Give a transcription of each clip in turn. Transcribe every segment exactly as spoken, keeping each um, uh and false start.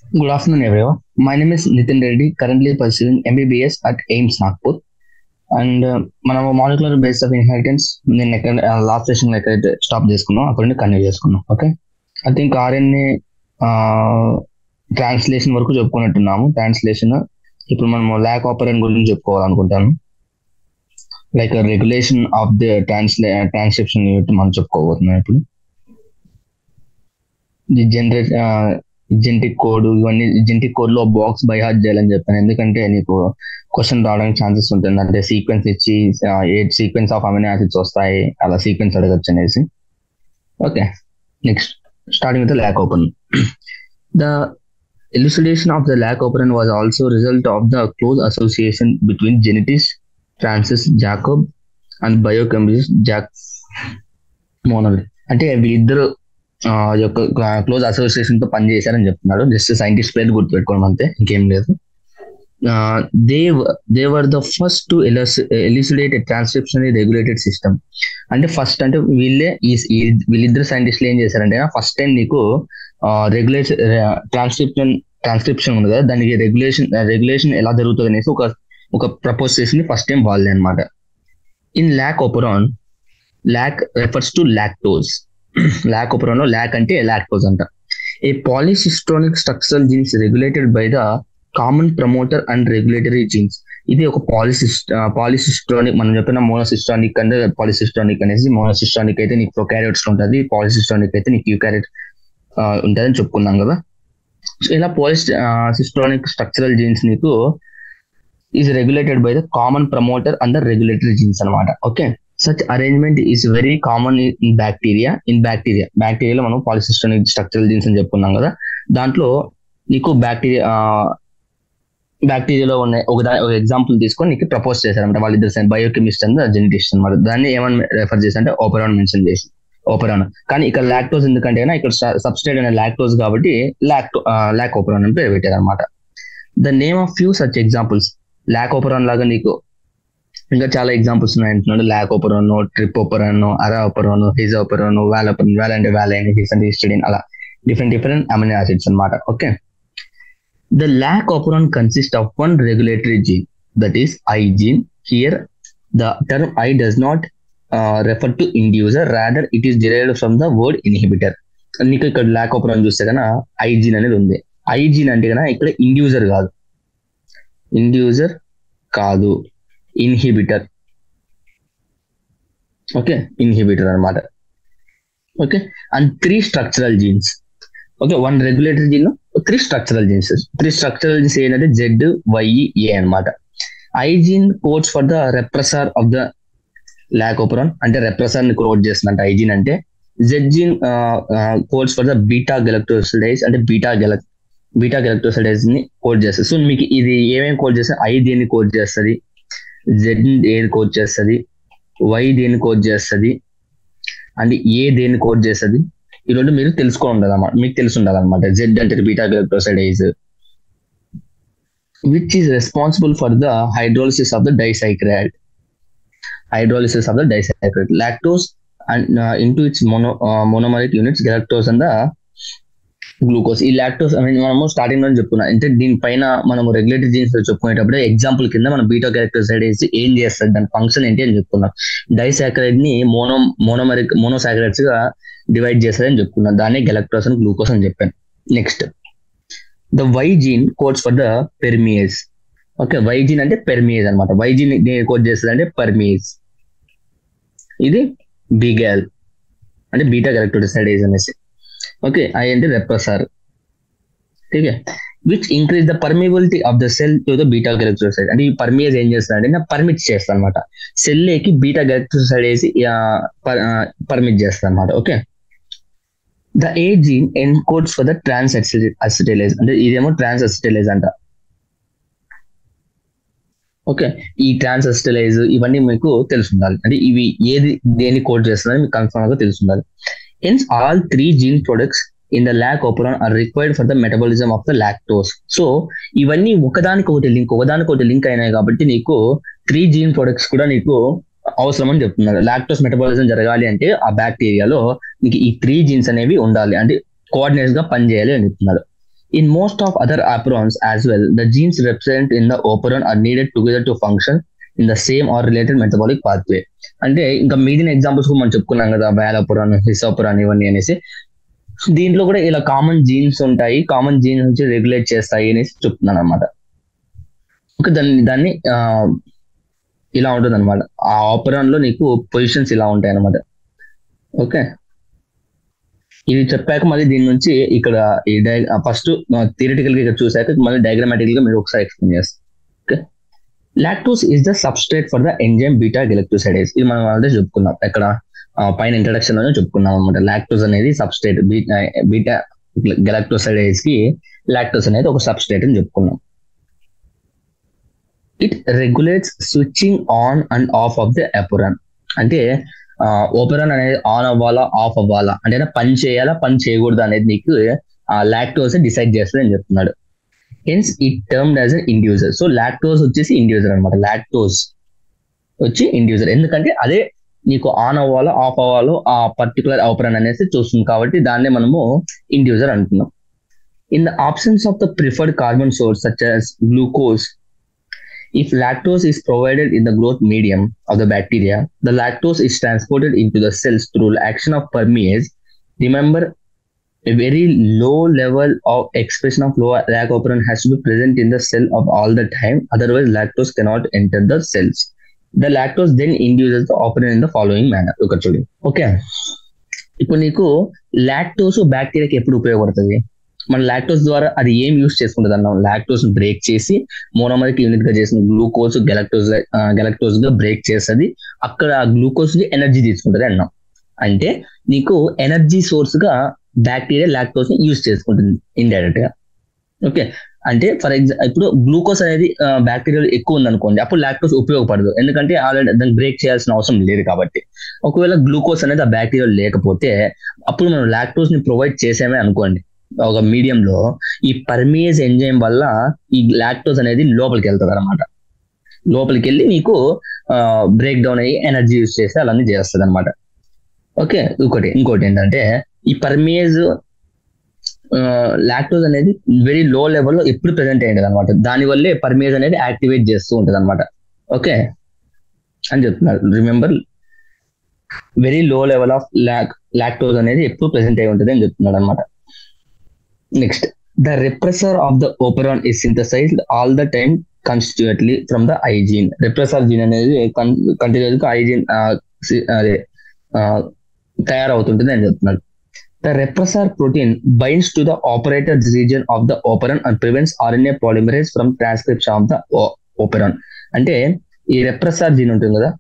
Good afternoon, everyone. My name is Nitin Reddy, currently pursuing M B B S at AIMS Nagpur. And మనం molecular base of inheritance నేను ఎక్కడ last session ఎక్కడైతే stop చేసుకున్నాం అక్కడ నుండి continue చేసుకున్నాం. Okay, I think RNA translation వరకు చెప్పుకున్నట్టున్నాము. ట్రాన్స్లేషన్ ఇప్పుడు మనం ల్యాక్ ఆపరెంట్ గురించి చెప్పుకోవాలనుకుంటాను. Like regulation of the transla transcription unit మనం చెప్పుకోబోతున్నాం. ఇప్పుడు ది జనరేట్ జెనెటిక్ కోడ్, ఇవన్నీ జెనెటిక్ కోడ్ లో బాక్స్ బై హార్ట్ చేయాలని చెప్పాను. ఎందుకంటే నీకు క్వశ్చన్ రావడానికి ఛాన్సెస్ ఉంటుంది. అంటే సీక్వెన్స్ ఇచ్చి ఏ సీక్వెన్స్ ఆఫ్ అమినో యాసిడ్స్ వస్తాయి, అలా సీక్వెన్స్ అడగచ్చు అనేసి. Okay, next starting with lac operon. The elucidation of the lac operon was also result of the close association between geneticist Francis Jacob and biochemist Jacques Monod. అంటే వీళ్ళిద్దరు యొక్క close association తో పనిచేశారని చెప్తున్నాడు. Just scientist పేరు గుర్తుపెట్టుకోవడం అంతే, ఇంకేం లేదు. They they were the first to elucidate transcription regulated system. అంటే ఫస్ట్ అంటే వీళ్ళే వీళ్ళిద్దరు సైంటిస్టులు ఏం చేశారంటే ఫస్ట్ టైం నీకు రెగ్యులేషన్ ట్రాన్స్క్రిప్షన్ ట్రాన్స్క్రిప్షన్ ఉంది కదా, దానికి రెగ్యులేషన్ రెగ్యులేషన్ ఎలా జరుగుతుంది అనేసి ఒక ఒక ప్రపోజ్ చేసింది ఫస్ట్ టైం వాళ్ళే అనమాట. In lac operon, lac refers to lactose. Lac operon లో ల్యాక్ అంటే లాక్టోజ్ అంట. A polycistronic structural genes regulated by the common promoter and regulatory genes. ఇది ఒక పాలిసిస్ట్ పాలిసిస్ట్రానిక్ మనం చెప్పిన మోనోసిస్ట్రానిక్ అంటే పాలిసిస్ట్రానిక్ అనేసి. మోనోసిస్ట్రానిక్ అయితే నీకు ప్రొకారియోట్స్ లో ఉంటుంది, పాలిసిస్ట్రానిక్ అయితే నీకు యూకారియోట్ ఉంటుందని చెప్పుకున్నాం కదా. సో ఇలా పాలిసిస్ట్రానిక్ స్ట్రక్చరల్ జీన్స్ నీకు is regulated by the common promoter and the regulatory genes అనమాట. Okay, such arrangement is very common in bacteria. In bacteria బ్యాక్టీరియాలో మనం పాలిసిస్ట్రానిక్ స్ట్రక్చరల్ జీన్స్ అని చెప్పుకున్నాం కదా. దాంట్లో నీకు బ్యాక్టీరియా బ్యాక్టీరియాలో ఉన్న ఒక ఒక ఎగ్జాంపుల్ తీసుకొని నీకు ప్రపోజ్ చేశారంటే వాళ్ళిద్దరు బయోకెమిస్ట్ అండ్ జెనెటిస్ట్ అనమాట. దాన్ని ఏమని రెఫర్ చేసి అంటే ఓపెరాన్ మెన్షన్ చేసి ఓపెరాన్. కానీ ఇక్కడ లాక్టోజ్ ఎందుకంటే ఇక్కడ సబ్స్ట్రేట్ అనే లాక్టోజ్ కాబట్టి లాక్టో ల్యాక్ ఓపెరాన్ అని పేరు పెట్టారు అనమాట. The name of few such examples. Lac operon లాగా నీకు ఇంకా చాలా ఎగ్జాంపుల్స్ ఉన్నాయి అంటున్నాడు. Lac operon, trp operon, ara operon, his operon, val operon, val అంటే వాలైన్, హిస్ అంటే హిస్టిడిన్, అలా డిఫరెంట్ డిఫరెంట్ అమినో యాసిడ్స్ అనమాట. Okay, the lac operon consists of one regulatory gene, that is I gene. Here the term I does not uh, refer to inducer, rather it is derived from the word inhibitor. నీకు ఇక్కడ lock operon చూస్తే కన్నా I gene అనేది ఉంది. I gene అంటే కన్నా ఇక్కడ inducer కాదు, ఇండ్యూసర్ కాదు ఇన్హిబిటర్. ఓకే, ఇన్హిబిటర్ అనమాట. Okay, and three structural genes. Okay, one regulatory gene, three structural genes. Three structural genes ఏంటంటే జెడ్, వై, ఏ అనమాట. I gene codes for the repressor of the lac operon, అంటే repressor ని code చేస్తుందంట I gene అంటే. Z gene codes for the beta galactosidase, అంటే beta గెల beta గెలక్టోసిడైజ్ ని code చేస్తుంది. సో మీకు ఇది ఏమేమి కోడ్ చేస్తుంది? ఐ దేన్ని కోడ్ చేస్తుంది, జెడ్ ఏది కోడ్ చేస్తుంది, వై దేన్ని కోడ్ చేస్తుంది, అండ్ ఏ దేన్ని కోడ్ చేస్తుంది. ఈ రెండు మీరు తెలుసుకో ఉండాలన్నమాట, మీకు తెలిసి ఉండాలన్నమాట. జెడ్ అంటే beta galactosidase which is responsible for the hydrolysis of the disaccharide hydrolysis of the disaccharide lactose and into its mono monomeric units galactose and the glucose. ఈ లాక్టోస్ ఐ మీన్ మనము స్టార్టింగ్ లో చెప్పుకున్నాం. అంటే దీనిపైన మనము regulatory jeans చెప్పుకునేటప్పుడు example కింద మనం beta గెలక్టోసిడైజ్ ఏం చేస్తుంది, దాని ఫంక్షన్ ఏంటి అని చెప్పుకున్నాం. డైసాక్రైడ్ ని మోనో మోనోమరిక్ మోనోసాక్రైడ్స్ గా డివైడ్ చేస్తారని చెప్పుకున్నాను. దాన్ని గెలక్టోస్ అండ్ గ్లూకోజ్ అని చెప్పాను. Next the Y gene codes for the permease. Okay, Y gene అంటే పెర్మియేజ్ అనమాట. వై జీన్ కోడ్ చేస్తుంది అంటే పర్మియేజ్. ఇది బిగెల్ అంటే బీటా గెలక్టోసిడైజ్ అనేసి. ఓకే, ఐ అంటే repressor. Okay, which increase the permeability of the cell to the beta galactosidase. అంటే ఈ పర్మియేజ్ ఏం చేస్తుంది అంటే పర్మిట్ చేస్తుంది అనమాట, సెల్లేకి బీటా గెలక్టోసిడైజ్ పర్మిట్ చేస్తుంది అనమాట. Okay, the A gene encodes for the transacetylase, అంటే ఇదేమో ట్రాన్స్ అసిటైలేజ్ అంట. ఓకే, ఈ ట్రాన్స్ అసిటైలేజ్ ఇవన్నీ మీకు తెలిసి ఉండాలి. అంటే ఇవి ఏది దేన్ని కోడ్ చేస్తుందని మీకు కన్ఫర్మ్ గా తెలిసి ఉండాలి. Hence all three gene products in the lac operon are required for the metabolism of the lactose. So ఇవన్నీ ఒకదానికి ఒకటి లింక్ ఒకదానికి ఒకటి లింక్ అయినాయి కాబట్టి నీకు త్రీ జీన్ ప్రొడక్ట్స్ కూడా నీకు అవసరం అని చెప్తున్నారు. లాక్టోస్ మెటబాలిజం జరగాలి అంటే ఆ బ్యాక్టీరియాలో నీకు ఈ త్రీ జీన్స్ అనేవి ఉండాలి, అంటే కోఆర్డినేట్స్ గా పనిచేయాలి అని చెప్తున్నారు. In most of other operons as well, the genes represent in the operon are needed together to function in the same or related metabolic pathway. అంటే ఇంకా మిగిలిన ఎగ్జాంపుల్స్ కూడా మనం చెప్పుకున్నాం కదా, వ్యాలపురాన్, హిసోపురాన్ ఇవన్నీ అనేసి. దీంట్లో కూడా ఇలా కామన్ జీన్స్ ఉంటాయి, కామన్ జీన్స్ నుంచి రెగ్యులేట్ చేస్తాయి అనేసి చెప్తున్నాను అనమాట. ఓకే, దాన్ని దాన్ని ఇలా ఉంటుంది అనమాట. ఆ ఆపరాన్ లో నీకు పొజిషన్స్ ఇలా ఉంటాయి అనమాట. ఓకే, ఇది చెప్పాక మళ్ళీ దీని నుంచి ఇక్కడ ఈ డై ఫస్ట్ థియరిటికల్ గా ఇక్కడ చూసాక మళ్ళీ డయాగ్రామాటికల్ గా మీరు ఒకసారి ఎక్స్ప్లెయిన్ చేస్తాం. Okay, lactose is the substrate for the enzyme beta galactosidase. ఇది మనం ఆల్రెడీ చెప్పుకున్నాం, ఎక్కడ పైన ఇంట్రడక్షన్ లోనే చెప్పుకున్నాం అనమాట. లాక్టోస్ అనేది సబ్స్ట్రేట్, బీటా బీటా గెలక్టోసైడేస్ కి లాక్టోస్ అనేది ఒక సబ్స్ట్రేట్ అని చెప్పుకున్నాం. It regulates switching on and off of the operon. అంటే ఓపెరాన్ అనేది ఆన్ అవ్వాలా ఆఫ్ అవ్వాలా అంటే పని చేయాలా పని చేయకూడదు అనేది నీకు లాక్టోస్ డిసైడ్ చేస్తుంది అని చెప్తున్నాడు. Hence it termed as an inducer. So lactose వచ్చేసి ఇండ్యూసర్ అనమాట. లాక్టోస్ వచ్చి ఇండ్యూసర్, ఎందుకంటే అదే నీకు ఆన్ అవ్వాలో ఆఫ్ అవ్వాలో ఆ పర్టికులర్ ఓపెరాన్ అనేసి చూస్తుంది, కాబట్టి దాన్నే మనము ఇండ్యూసర్ అంటున్నాం. In the absence of the preferred carbon source such as glucose, if lactose is provided in the growth medium of the bacteria, the lactose is transported into the cells through action of permease. Remember, a very low level of expression of low lac operon has to be present in the cell of all the time, otherwise lactose cannot enter the cells. The lactose then induces the operon in the following manner. Look at it. Okay, ఇప్పుడు నీకు lactose బ్యాక్టీరియాకి ఎప్పుడు ఉపయోగపడుతుంది? మన lactose ద్వారా అది ఏం use చేసుకుంటుంది అన్నాం, లాక్టోస్ బ్రేక్ చేసి మోనోమరిక్ యూనిట్ గా చేసిన గ్లూకోజ్ గెలక్టోజ్ గెలక్టోజ్ గా బ్రేక్ చేస్తుంది, అక్కడ ఆ గ్లూకోజ్ ని ఎనర్జీ తీసుకుంటుంది అన్నాం. అంటే నీకు ఎనర్జీ సోర్స్ గా బ్యాక్టీరియా లాక్టోస్ ని యూస్ చేసుకుంటుంది ఇండైరెక్ట్ గా. ఓకే, అంటే ఫర్ ఎగ్జాంపుల్ ఇప్పుడు గ్లూకోజ్ అనేది బ్యాక్టీరియా ఎక్కువ ఉంది అనుకోండి, అప్పుడు లాక్టోస్ ఉపయోగపడదు, ఎందుకంటే ఆల్రెడీ దాన్ని బ్రేక్ చేయాల్సిన అవసరం లేదు కాబట్టి. ఒకవేళ గ్లూకోజ్ అనేది ఆ బ్యాక్టీరియా లేకపోతే అప్పుడు మనం లాక్టోస్ ని ప్రొవైడ్ చేసామే అనుకోండి ఒక మీడియం లో, ఈ పర్మియేజ్ ఎంజైమ్ వల్ల ఈ లాక్టోస్ అనేది లోపలికి వెళ్తుంది అనమాట. లోపలికి వెళ్ళి నీకు బ్రేక్ డౌన్ అయ్యి ఎనర్జీ యూజ్ చేస్తే అలానే చేస్తుంది అనమాట. ఓకే, ఇంకోటి ఇంకోటి ఏంటంటే ఈ పర్మియేజ్ లాక్టోస్ అనేది వెరీ లో లెవెల్లో ఎప్పుడు ప్రెసెంట్ అయ్యింది అనమాట, దానివల్లే పర్మియేజ్ అనేది యాక్టివేట్ చేస్తూ ఉంటుంది అనమాట. ఓకే అని చెప్తున్నారు. Remember, very low level of lac lactose అనేది ఎప్పుడు ప్రెసెంట్ అయి ఉంటుంది అని చెప్తున్నాడు అనమాట. Next, the repressor of the operon is synthesized all the time constitutively from the I gene. Repressor gene అనేది కంటిన్యూస్ గా I gene అదే తయారవుతుంటుంది అని చెప్తున్నాడు. The repressor protein binds to the operator region of the operon and prevents R N A polymerase from transcription of the operon. అంటే ఈ repressor gene ఉంటుంది కదా,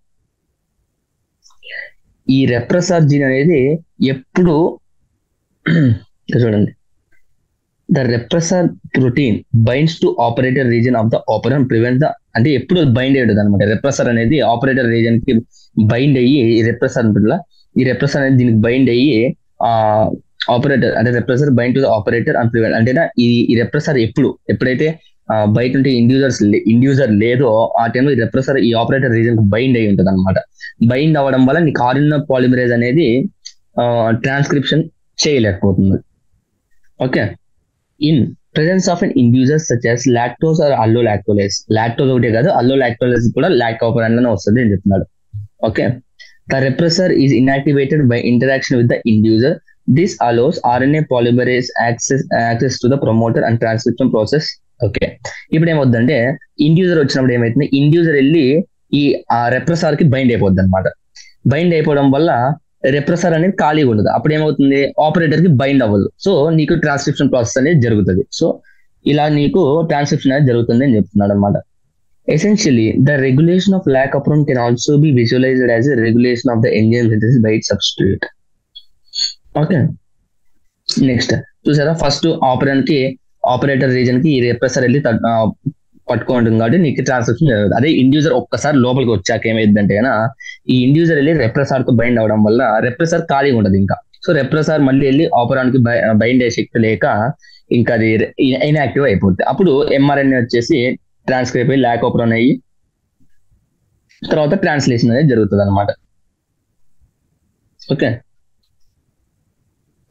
ఈ రెప్రెసర్ జీన్ అనేది ఎప్పుడు చూడండి, the repressor protein binds to operator region of the operon prevent the అంటే ఎప్పుడు బైండ్ అయ్యి ఉంటుంది అనమాట. రెప్రెసర్ అనేది ఆపరేటర్ రీజన్ కి బైండ్ అయ్యి, ఈ రెప్రెసర్ ఉంటుందా, ఈ రెప్రెసర్ అనేది దీనికి బైండ్ అయ్యి ఆ ఆపరేటర్ అంటే repressor bind to the operator and prevent అంటే ఈ ఈ రెప్రెసర్ ఎప్పుడు ఎప్పుడైతే బయట ఉంటే ఇండ్యూజర్స్ ఇండ్యూజర్ లేదో ఆ టైంలో ఈ రెప్రెసర్ ఈ ఆపరేటర్ రీజన్ కి బైండ్ అయ్యి ఉంటుంది అనమాట. బైండ్ అవ్వడం వల్ల నీకు ఆర్ఎన్ఏ పాలిమరేజ్ అనేది ట్రాన్స్క్రిప్షన్ చేయలేకపోతుంది. Okay, in presence of an inducer such as lactose or allolactolase, lactose ఒకటే కాదు allolactolase కూడా లాక్ operon లోనే వస్తుంది అని చెప్తున్నాడు. Okay, the repressor is inactivated by interaction with the inducer. This allows R N A polymerase access access to the promoter and transcription process. Okay, ఇప్పుడు ఏమవుతుందంటే inducer వచ్చినప్పుడు ఏమైతుంది, ఇండ్యూసర్ వెళ్ళి ఈ రెప్రెసర్ కి బైండ్ అయిపోద్ది అనమాట. బైండ్ అయిపోవడం వల్ల రెప్రెసర్ అనేది ఖాళీగా ఉండదు, అప్పుడు ఏమవుతుంది ఆపరేటర్ కి బైండ్ అవ్వదు, సో నీకు ట్రాన్స్క్రిప్షన్ ప్రాసెస్ అనేది జరుగుతుంది. సో ఇలా నీకు ట్రాన్స్క్రిప్షన్ అనేది జరుగుతుంది అని చెప్తున్నాడు అనమాట. Essentially the regulation of lac operon can also be visualized as a regulation of the enzyme synthesis by its substrate. Okay, next చూసారా, ఫస్ట్ ఆపరెంట్ కి ఆపరేటర్ రీజన్ కి ఈ రెప్రెసర్ వెళ్ళి పట్టుకుంటుంది కాబట్టి నీకు ట్రాన్స్క్రిప్షన్ జరుగుతుంది. అదే ఇండ్యూజర్ ఒక్కసారి లోపలికి వచ్చాక ఏమైందంటే ఈ ఇండ్యూజర్ వెళ్ళి రెప్రెసర్ తో బైండ్ అవడం వల్ల రెప్రెసర్ ఖాళీగా ఉండదు ఇంకా. సో రెప్రెసర్ మళ్ళీ వెళ్ళి ఆపరాన్ కి బైండ్ అయ్యే శక్తి లేక ఇంకా అది ఇన్యాక్టివ్ అయిపోతుంది. అప్పుడు ఎంఆర్ఎన్ఏ వచ్చేసి ట్రాన్స్క్రైబ్ అయ్యి లాక్ operon అయ్యి తర్వాత ట్రాన్స్లేషన్ అనేది జరుగుతుంది అనమాట. ఓకే,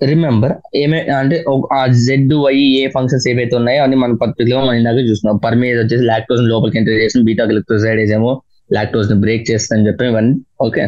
రిమెంబర్ ఏమే అంటే ఒక- ఆ జెడ్ వై ఏ ఫంక్షన్స్ ఏవైతే ఉన్నాయో అన్ని మనం పర్టికులర్ మనం ఇందాక చూస్తున్నాం. పర్మేజ్ వచ్చేసి లాక్టోజ్ లోపలికి ఎంటర్ చేసిన, బీటా గ్లూకోసైడేజ్ ఏమో లాక్టోజ్ ని బ్రేక్ చేస్తుందని చెప్పి ఇవన్నీ okay.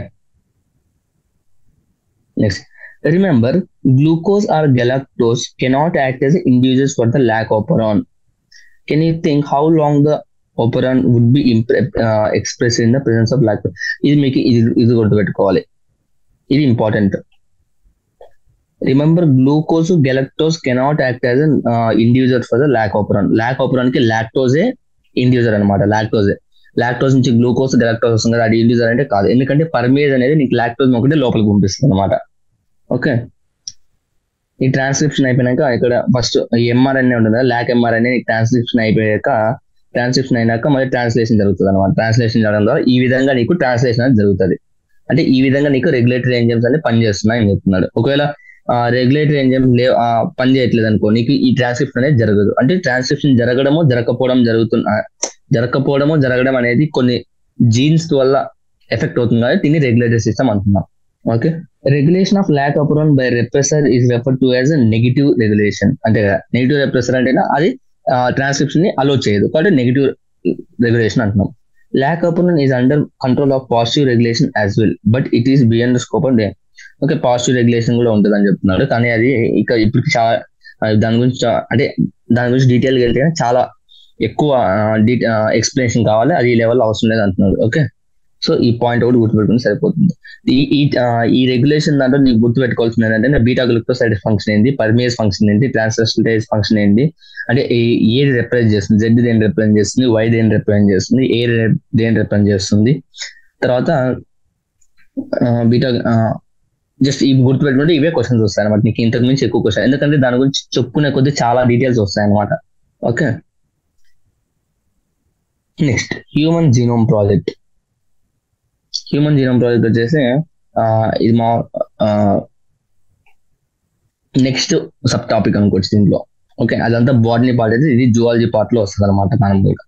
Next remember glucose or galactose cannot act as inducers for the lack operon. Can you think how long the operon would be impre- uh, expressed in the presence of lactose? ఇది మీకు ఇది ఇది గుర్తుపెట్టుకోవాలి, ఇది important. Remember glucose galactose cannot act as an inducer for the lac operon. Lac operon కి లాక్టోజే inducer అనమాట. లాక్టోజే లాక్టోజ్ నుంచి గ్లూకోజ్ గెలాక్టోజ్ వస్తుంది కదా, అది ఇండ్యూజర్ అంటే కాదు. ఎందుకంటే పర్మేజ్ అనేది నీకు లాక్టోజ్ ఒకటి లోపలికి పంపిస్తుంది అనమాట. ఓకే, ఈ ట్రాన్స్క్రిప్షన్ అయిపోయినాక ఇక్కడ ఫస్ట్ ఎంఆర్ఎన్ఏ ఉంటుంది కదా, లాక్ ఎంఆర్ఎన్ఏ ట్రాన్స్క్రిప్షన్ అయిపోయాక ట్రాన్స్క్రిప్షన్ అయినాక మళ్ళీ ట్రాన్స్లేషన్ జరుగుతుంది అనమాట. ట్రాన్స్లేషన్ జరగడం ద్వారా ఈ విధంగా నీకు ట్రాన్స్లేషన్ అనేది జరుగుతుంది. అంటే ఈ విధంగా నీకు రెగ్యులేటరీ ఎంజైమ్స్ అనేది పనిచేస్తున్నాయి అని చెప్తున్నాడు. ఒకవేళ రెగ్యులేటరీ ఎంజైమ్ లే పని చేయట్లేదు అనుకో, నీకు ఈ ట్రాన్స్క్రిప్షన్ అనేది జరగదు. అంటే ట్రాన్స్క్రిప్షన్ జరగడమో జరగకపోవడం జరుగుతున్న జరగకపోవడమో జరగడం అనేది కొన్ని జీన్స్ వల్ల ఎఫెక్ట్ అవుతుంది కాబట్టి దీన్ని రెగ్యులేటరీ సిస్టమ్ అంటున్నాం. Okay, regulation of lac operon by repressor is referred to as negative regulation. అంటే నెగిటివ్ రెప్రెసర్ అంటే అది ట్రాన్స్క్రిప్షన్ ని అలో చేయదు కాబట్టి నెగిటివ్ రెగ్యులేషన్ అంటున్నాం. Lac operon is under control of positive regulation as well, but it is beyond scope and okay positive regulation కూడా ఉంటుంది అని చెప్తున్నాడు. కానీ అది ఇక ఇప్పుడు చాలా దాని గురించి చా- అంటే దాని గురించి డీటెయిల్ గా వెళ్తే చాలా ఎక్కువ ఎక్స్ప్లెనేషన్ కావాలి, అది ఈ లెవెల్ అవసరం లేదు అంటున్నాడు. ఓకే, సో ఈ పాయింట్ ఒకటి గుర్తుపెట్టుకుని సరిపోతుంది. ఈ ఈ ఆ, ఈ రెగ్యులేషన్ దాంట్లో నీకు గుర్తుపెట్టుకోవాల్సింది ఏంటంటే బీటా గ్లూకోసైడ్ ఫంక్షన్ ఏంటి, పర్మేజ్ ఫంక్షన్ ఏంటి, ట్రాన్స్ఫర్టేజ్ ఫంక్షన్ ఏంటి, అంటే ఏ- ఏది రిప్రజెంట్ చేస్తుంది, జెడ్ దేని రిప్రజెంట్ చేస్తుంది, వై దేని రిప్రజెంట్ చేస్తుంది, ఏ దేని రిప్రజెంట్ చేస్తుంది. తర్వాత బీటా జస్ట్ ఇవి గుర్తుపెట్టుకుంటే ఇవే క్వశ్చన్స్ వస్తాయి అనమాట. నీకు ఇంతకు మించి ఎక్కువ క్వశ్చన్, ఎందుకంటే దాని గురించి చెప్పుకునే కొద్ది చాలా డీటెయిల్స్ వస్తాయి అనమాట. Okay, next human genome project. Human genome project వచ్చేసి ఆ, ఇది మా నెక్స్ట్ సబ్ టాపిక్ అనుకోవచ్చు దీంట్లో. ఓకే, అదంతా బాటనీ పార్ట్ అయితే ఇది జువాలజీ పార్ట్ లో వస్తుంది అనమాట. కానంబోగా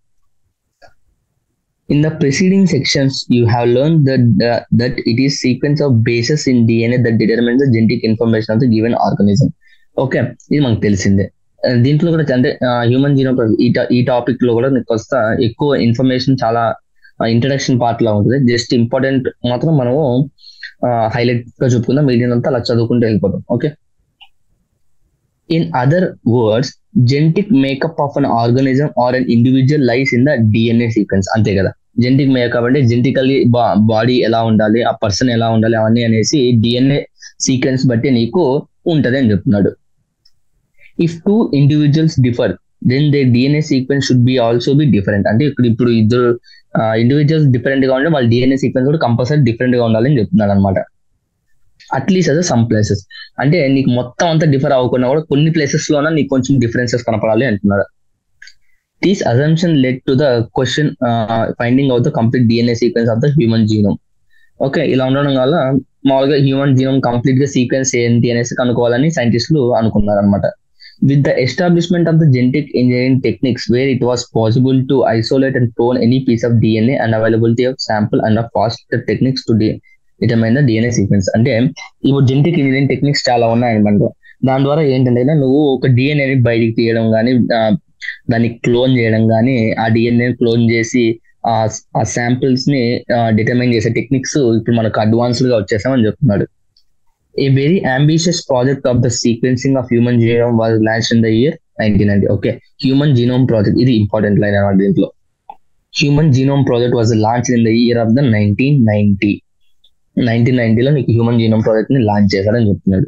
In the preceding sections, you have learned that uh, that it is sequence of bases in D N A that determines the genetic information of the given organism. Okay, ఇది మనకు తెలిసిందే. ఆ, దీంట్లో కూడా అంటే హ్యూమన్ జీనోమ్ ఈ ta- ఈ topic లో కూడా నీకు వస్తా ఎక్కువ ఇన్ఫర్మేషన్ చాలా ఇంట్రడక్షన్ పార్ట్ లా ఉంటుంది. జస్ట్ ఇంపార్టెంట్ మాత్రం మనము హైలైట్ గా చెప్పుకుందాం, మిగిలిన అంతా అలా చదువుకుంటూ వెళ్ళిపోతాం. Okay, in other words genetic makeup of an organism or an individual lies in the DNA sequence. అంతే కదా, జెనెటిక్ మేకప్ అంటే జెనెటికల్లీ బాడీ ఎలా ఉండాలి, ఆ పర్సన్ ఎలా ఉండాలి అవన్నీ అనేసి డిఎన్ఏ సీక్వెన్స్ బట్టి నీకు ఉంటది అని చెప్తున్నాడు. If two individuals differ then they DNA sequence should be also be different. అంటే ఇక్కడ ఇప్పుడు ఇద్దరు ఇండివిజువల్స్ డిఫరెంట్ గా ఉంటే వాళ్ళ డిఎన్ఏ సీక్వెన్స్ కూడా కంపల్సరీ డిఫరెంట్ గా ఉండాలని చెప్తున్నాడు అనమాట. అట్లీస్ట్ అదే సమ్ ప్లేసెస్, అంటే నీకు మొత్తం అంతా డిఫర్ అవ్వకుండా కూడా కొన్ని ప్లేసెస్ లోన నీకు కొంచెం డిఫరెన్సెస్ కనపడాలి అంటున్నారు. These assumption led to the question finding out the complete DNA sequence of the human genome. Okay, ఇలా ఉండడం వల్ల మామూలుగా హ్యూమన్ జీనోమ్ కంప్లీట్ గా సీక్వెన్స్ ఏంటి అనేసి కనుక్కోవాలని సైంటిస్టులు అనుకున్నారు అనమాట. With the establishment of the genetic engineering techniques where it was possible to isolate and clone any piece of D N A and availability of sample and of faster techniques to de- determine the D N A sequence. అంటే ఇప్పుడు genetic engineering techniques చాలా ఉన్నాయన్నమాట. దాని ద్వారా ఏంటంటే నువ్వు ఒక డిఎన్ఏని బయటికి తీయడం కానీ దాన్ని క్లోన్ చేయడం కానీ ఆ డిఎన్ఏ క్లోన్ చేసి ఆ ఆ శాంపిల్స్ ని డిటర్మైన్ చేసే టెక్నిక్స్ ఇప్పుడు మనకు అడ్వాన్స్డ్ గా వచ్చేసామని చెప్తున్నాడు. A very ambitious project of the sequencing of human genome was launched in the year nineteen ninety. Okay, human genome project ఇది ఇంపార్టెంట్ లైన్ అన్నమాట దీంట్లో. Human genome project was launch in the year of the nineteen ninety. Nineteen నైన్టీలో నీకు human genome project ని launch చేశారని చెప్తున్నాడు.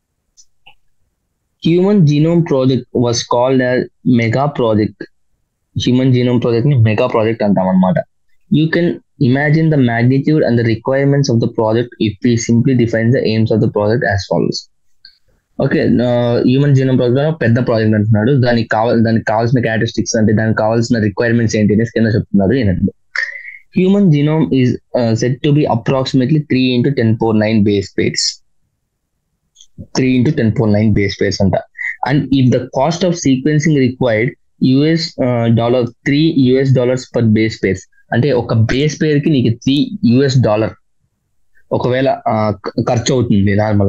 Human genome project was called as mega project. Human genome project ని mega project అంటాం అనమాట. You can imagine the magnitude and the requirements of the project if we simply define the aims of the project as follows. Okay, human genome project పెద్ద project అంటున్నాడు. దానికి కావాలి దానికి కావాల్సిన characteristics అంటే దానికి కావాల్సిన రిక్వైర్మెంట్స్ ఏంటి అనేసి కింద చెప్తున్నారు. ఏంటంటే human genome is set to be approximately three into ten power nine base pairs. Three into ten power nine base pairs అంట. And if the cost of sequencing required US dollar three US dollars per base pairs. అంటే ఒక base పేర్ కి నీకు three US dollar ఒకవేళ ఖర్చు అవుతుంది normal గా,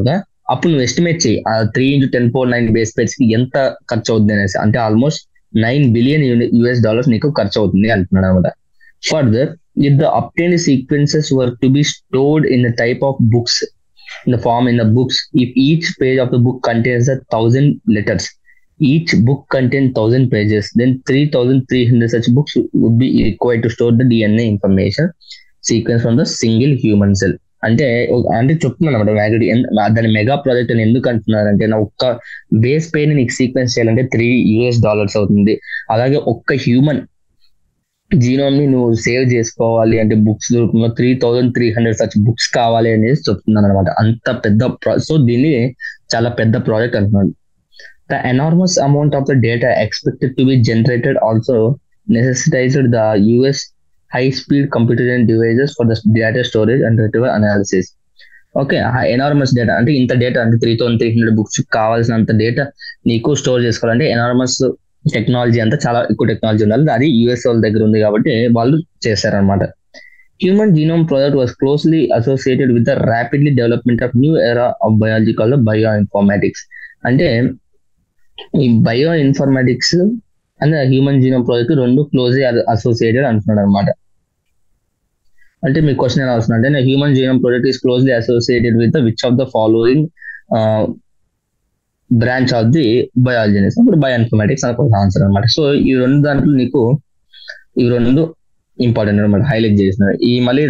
అప్పుడు నువ్వు ఎస్టిమేట్ చేయి ఆ three into ten power nine base pairs కి ఎంత ఖర్చు అవుతుంది అనేసి, అంటే almost nine billion US dollars నీకు ఖర్చు అవుతుంది అంటున్నాడు అనమాట. Further, if the obtained sequences were to be stored in the type of books, in the form in the books, if each page of the book contains a thousand letters, each book contains thousand pages, then three thousand three hundred such books would be required to store the D N A information sequence from the single human cell. అంటే అంటే చెప్తున్నాను అనమాట మ్యాగ్నెటీ దాని mega project అని ఎందుకు అంటున్నారంటే, నా ఒక్క బేస్ పెయిన్ నీకు సీక్వెన్స్ చేయాలంటే త్రీ యూఎస్ డాలర్స్ అవుతుంది. అలాగే ఒక్క హ్యూమన్ జీనోమ్ ని నువ్వు సేవ్ చేసుకోవాలి అంటే books three thousand three hundred such books కావాలి అనేది చెప్తున్నాను అనమాట. అంత పెద్ద సో దీన్ని చాలా పెద్ద ప్రాజెక్ట్ అంటున్నాడు. The enormous amount of the data expected to be generated also necessitated the US high speed computer devices for the data storage and retrieval analysis. Okay, enormous data అంటే ఇంత డేటా అంటే three thousand three hundred books కావాల్సినంత data నీకు store చేసుకోవాలంటే enormous technology అంతా చాలా ఎక్కువ technology ఉండాలి. అది యుఎస్ వాళ్ళ దగ్గర ఉంది కాబట్టి వాళ్ళు చేశారనమాట. Human genome project was closely associated with the rapidly development of new era of biology called bio informatics. అంటే ఈ bio informatics and human genome project రెండు క్లోజ్లీ అసోసియేటెడ్ అంటున్నాడు అనమాట. అంటే మీ క్వశ్చన్ ఎలా వస్తుంది అంటే, human genome project is closely associated with which of the following branch of the biology అనేసి ఇప్పుడు బయో ఇన్ఫర్మాటిక్స్ అని ఒక ఆన్సర్ అనమాట. సో ఈ రెండు దాంట్లో నీకు ఈ రెండు ఇంపార్టెంట్ అనమాట, హైలైట్ చేసినారు. ఈ మళ్ళీ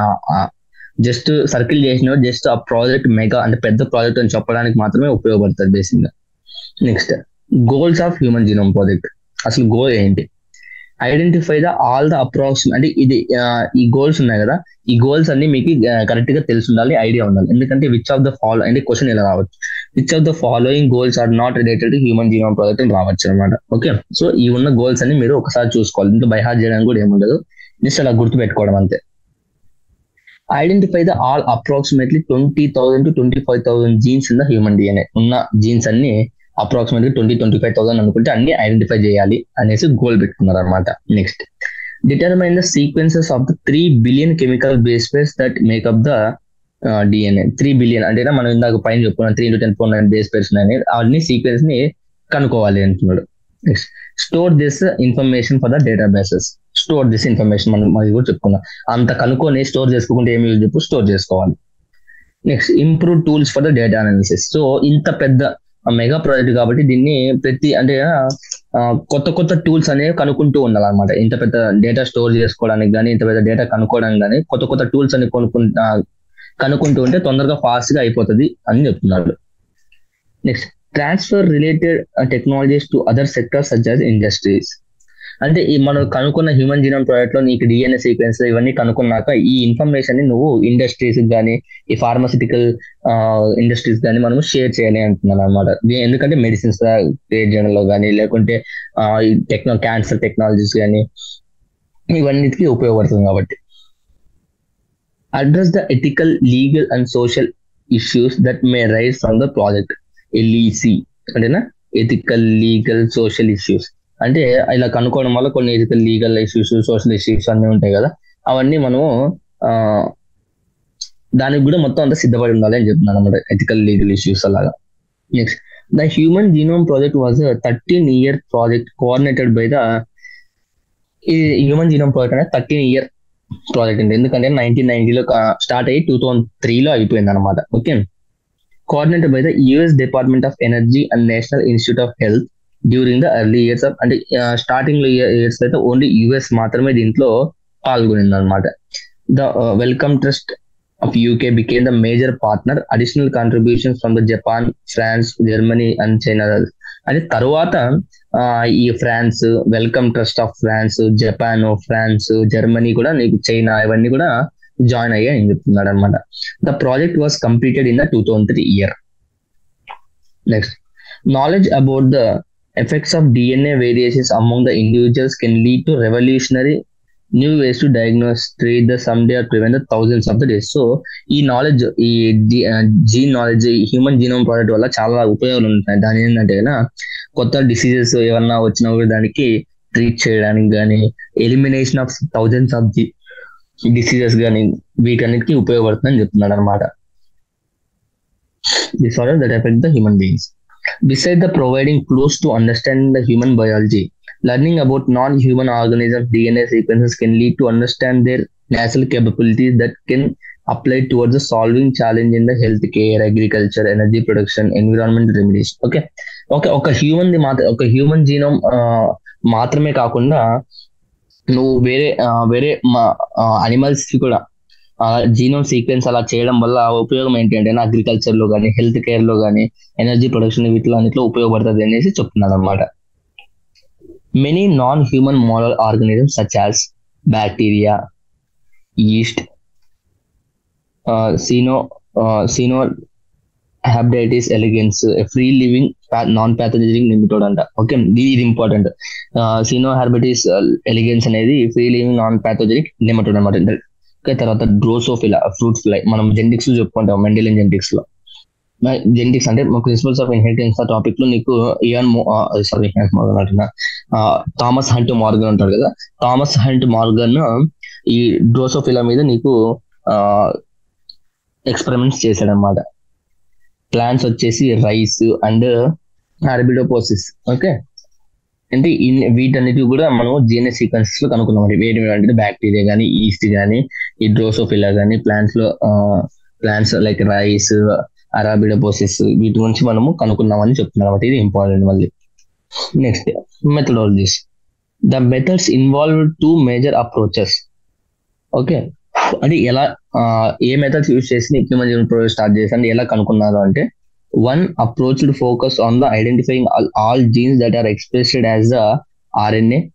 జస్ట్ సర్కిల్ చేసిన జస్ట్ ఆ ప్రాజెక్ట్ మెగా అంటే పెద్ద ప్రాజెక్ట్ అని చెప్పడానికి మాత్రమే ఉపయోగపడుతుంది బేసిక్ గా. Next, goals of human genome project. అసలు గోల్ ఏంటి? Identify the all the approximate అంటే ఇది ఈ గోల్స్ ఉన్నాయి కదా, ఈ గోల్స్ అన్ని మీకు కరెక్ట్ గా తెలిసి ఉండాలి, ఐడియా ఉండాలి. ఎందుకంటే విచ్ ఆఫ్ ద ఫాలో అంటే క్వశ్చన్ ఇలా రావచ్చు, which of the following goals are not related to human genome project అని రావచ్చు అనమాట. ఓకే, సో ఈ ఉన్న గోల్స్ అన్ని మీరు ఒకసారి చూసుకోవాలి, ఇంకా బైహార్ట్ చేయడానికి కూడా ఏముండదు, జస్ట్ అలా గుర్తు పెట్టుకోవడం అంతే. Identify the all approximately twenty thousand to twenty five thousand genes in the human DNA. ఉన్న జీన్స్ అన్ని approximately twenty twenty five thousand అనుకుంటే అన్ని ఐడెంటిఫై చేయాలి అనేసి గోల్ పెట్టుకున్నారు అనమాట. Next, determine the sequences of the three billion chemical base pairs that makeup the DNA. Three billion అంటే మనం ఇందాక పైన చెప్పుకున్నాం three into ten four nine base pairs ఉన్నాయి, అవన్నీ సీక్వెన్స్ ని కనుక్కోవాలి అంటున్నాడు. Next, store this information for the data bases. Store this information మనం అది కూడా చెప్పుకున్నాం. అంత కనుక్కొని స్టోర్ చేసుకోకుంటే ఏమి యూజ్ చెప్పు, స్టోర్ చేసుకోవాలి. Next, improve tools for the data analysis. So ఇంత పెద్ద మెగా ప్రాజెక్ట్ కాబట్టి దీన్ని ప్రతి అంటే కొత్త కొత్త టూల్స్ అనేవి కనుక్కుంటూ ఉండాలన్నమాట. ఇంత పెద్ద డేటా స్టోర్ చేసుకోవడానికి కానీ ఇంత పెద్ద డేటా కనుక్కోవడానికి కానీ కొత్త కొత్త టూల్స్ అని కొనుక్కుంటా కనుక్కుంటూ ఉంటే తొందరగా ఫాస్ట్ గా అయిపోతుంది అని చెప్తున్నాడు. Next, transfer related technologies to other sectors such as industries. అంటే ఈ మనం కనుక్కున్న హ్యూమన్ జీనోమ్ ప్రాజెక్ట్ లో నీకు డిఎన్ఏ సీక్వెన్స్ ఇవన్నీ కనుక్కున్నాక ఈ ఇన్ఫర్మేషన్ ని నువ్వు ఇండస్ట్రీస్ కానీ ఈ ఫార్మాసిటికల్ ఇండస్ట్రీస్ కానీ మనము షేర్ చేయాలి అంటున్నాను అనమాట. ఎందుకంటే మెడిసిన్స్ క్రియేట్ చేయడంలో కానీ లేకుంటే టెక్నో క్యాన్సర్ టెక్నాలజీస్ కానీ ఇవన్నిటికీ ఉపయోగపడుతుంది కాబట్టి. Address the ethical, legal and social issues that may raise from the project. ELSI అంటేనా ఎథికల్, లీగల్, సోషల్ ఇష్యూస్. అంటే ఇలా కనుక్కోవడం వల్ల కొన్ని ethical, legal issues, social issues అన్నీ ఉంటాయి కదా, అవన్నీ మనము ఆ దానికి కూడా మొత్తం అంతా సిద్ధపడి ఉండాలి అని చెప్తున్నాను అనమాట, ఎథికల్, లీగల్ ఇష్యూస్ అలాగా. Next, the human genome project was thirteen year project coordinated by the ఈ హ్యూమన్ జీనోమ్ ప్రాజెక్ట్ అనేది థర్టీన్ ఇయర్ ప్రాజెక్ట్ అండి. ఎందుకంటే నైన్టీన్ నైన్టీలో స్టార్ట్ అయ్యి టూ థౌసండ్ త్రీలో అయిపోయింది అనమాట. Okay, coordinated by the US department of energy and national institute of health during the early years of అంటే స్టార్టింగ్ లో ఇయర్స్ అయితే ఓన్లీ యుఎస్ మాత్రమే దీంట్లో పాల్గొనింది అనమాట. The welcome Trust of UK became the major partner. Additional contributions from the Japan, France, Germany and China. అంటే తర్వాత ఈ France, Wellcome Trust of France, Japan, France, Germany కూడా నీకు చైనా ఇవన్నీ కూడా జాయిన్ అయ్యాయి అని చెప్తున్నాడు అనమాట. The project was completed in the two thousand three year. Next, knowledge about the effects of D N A variations among the individuals can lead to revolutionary new ways to diagnose, treat the someday or prevent the thousands of the days. So ఈ knowledge, ఈ gene knowledge, human genome project వల్ల చాలా ఉపయోగాలు ఉంటాయి. దాని ఏంటంటే కదా, కొత్త డిసీజెస్ ఏమన్నా వచ్చినా కూడా దానికి ట్రీట్ చేయడానికి కానీ, elimination of thousands of the diseases కానీ వీటన్నిటికీ ఉపయోగపడుతుందని చెప్తున్నాడు అనమాట. disorders that affect the human beings. Besides the providing clues to understanding the human biology, learning about non-human organisms D N A sequences can lead to understand their natural capabilities that can apply towards the solving challenge in the healthcare, agriculture, energy production, environmental remedies. Okay, okay, ఒక human ది మాత్రం ఒక human genome మాత్రమే కాకుండా నువ్వు వేరే ఆ, వేరే మా అనిమల్స్ కి కూడా జీనోమ్ సీక్వెన్స్ అలా చేయడం వల్ల ఉపయోగం ఏంటి అంటే అగ్రికల్చర్ లో కానీ హెల్త్ కేర్ లో కానీ ఎనర్జీ ప్రొడక్షన్ వీటిలో అన్నిట్లో ఉపయోగపడుతుంది అనేసి చెప్తున్నాను అనమాట. Many non human model organisms such as bacteria, yeast, caeno Caenorhabditis elegans, free living non pathogenic nematode అంట. ఓకే, ఇది ఇంపార్టెంట్. సీనో హ్యాబిటైటిస్ ఎలిగెన్స్ అనేది free living non pathogenic nematode అనమాట. ఓకే, తర్వాత డ్రోసోఫిలా ఫ్రూట్ ఫ్లై, మనం genetics లో చెప్పుకుంటాం, Mendelian genetics లో. Genetics అంటే ప్రిన్సిపల్స్ ఆఫ్ ఇన్హెరిటెన్స్ టాపిక్ లో నీకు ఇయాన్ సారీ మార్గన్ అంటున్నా థామస్ హంట్ మార్గన్ ఉంటాడు కదా, థామస్ హంట్ మార్గన్ ఈ డ్రోసోఫిలా మీద నీకు ఎక్స్పెరిమెంట్స్ చేశాడు అనమాట. ప్లాంట్స్ వచ్చేసి రైస్ అండ్ అరబిడోపోసిస్. ఓకే, అంటే వీటన్నిటి కూడా మనం జిఎన్ఏ సీక్వెన్స్ లో కనుక్కున్నాం. వేటి అంటే బ్యాక్టీరియా కానీ, ఈస్ట్ కానీ, ఈ డ్రోసోఫిలా కానీ, ప్లాంట్స్ లో ప్లాంట్స్ లైక్ రైస్, అరాబిడోపోసిస్ వీటి గురించి మనము కనుక్కున్నామని చెప్తున్నాం అనమాట. ఇది ఇంపార్టెంట్. మళ్ళీ next methodologies. The methods involve two major approaches. Okay, అంటే ఎలా ఏ మెథడ్స్ యూజ్ చేసి హ్యూమన్ జీనోమ్ ప్రాజెక్ట్ స్టార్ట్ చేసి ఎలా కనుక్కున్నారు అంటే, one approach to focus on the identifying all, all genes that are expressed as the R N A.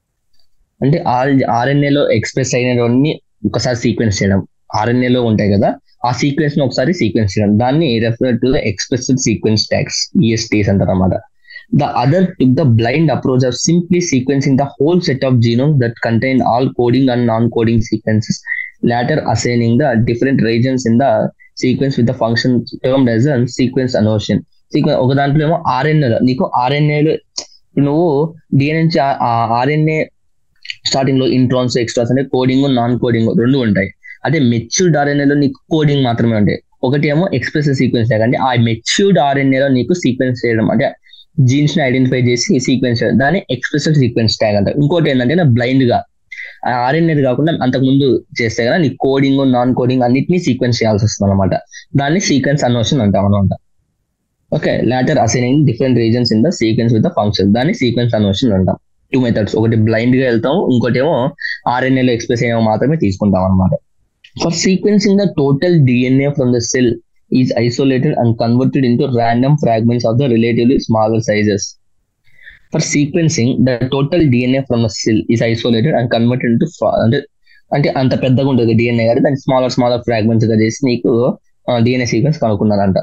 అంటే R ఆర్ఎన్ఏలో ఎక్స్ప్రెస్ అయినవన్నీ ఒకసారి సీక్వెన్స్ చేయడం. ఆర్ఎన్ఏలో ఉంటాయి కదా, ఆ సీక్వెన్స్ ని ఒకసారి సీక్వెన్స్ చేయడం, దాన్ని refer to the expressed sequence tags, ESTs అంటారు అన్నమాట. The other took the blind approach of simply sequencing the whole set of genomes that contain all coding and non-coding sequences, later assigning the different regions in the sequence with the function termed as a sequence annotation. Sequence ఒక దాంట్లో ఏమో ఆర్ఎన్ఏలో నీకు ఆర్ఎన్ఏలో నువ్వు DNA నుంచి RNA starting లో introns, exons అంటే కోడింగ్, నాన్ కోడింగ్ రెండు ఉంటాయి. అదే మెచ్యూర్డ్ ఆర్ఎన్ఏలో నీకు కోడింగ్ మాత్రమే ఉంటాయి. ఒకటి ఏమో ఎక్స్ప్రెస్ సీక్వెన్స్ ట్యాగ్, అంటే ఆ మెచ్యూర్డ్ ఆర్ఎన్ఏలో నీకు సీక్వెన్స్ చేయడం అంటే జీన్స్ ని ఐడెంటిఫై చేసి సీక్వెన్స్ చేయడం, దాన్ని ఎక్స్ప్రెస్ సీక్వెన్స్ ట్యాగ్ అంటారు. ఇంకోటి ఏంటంటే బ్లైండ్ గా ఆర్ఎన్ఏ కాకుండా అంతకు ముందు చేస్తే కదా నీ కోడింగ్, నాన్ కోడింగ్ అన్నిటినీ సీక్వెన్స్ చేయాల్సి వస్తుంది అనమాట. దాన్ని సీక్వెన్స్ అనోషన్ అంటాం అనమాట. Okay, later assigning different regions in the sequence with the function, దాన్ని సీక్వెన్స్ అనోషన్ అంటాం. టూ మెథడ్స్, ఒకటి బ్లైండ్ గా వెళ్తాం, ఇంకోటి ఏమో ఆర్ఎన్ఏలో ఎక్స్ప్రెస్ అయ్యేమో మాత్రమే తీసుకుంటాం అనమాట. For sequencing the total DNA from the cell is isolated and converted into random fragments of the relatively smaller sizes. For sequencing, the total D N A from a cell is isolated and converted into అంటే అంటే అంత పెద్దగా ఉంటుంది DNA గారు, దాన్ని smaller smaller fragments గా చేసి నీకు డిఎన్ఏ సీక్వెన్స్ కనుక్కున్నారంట.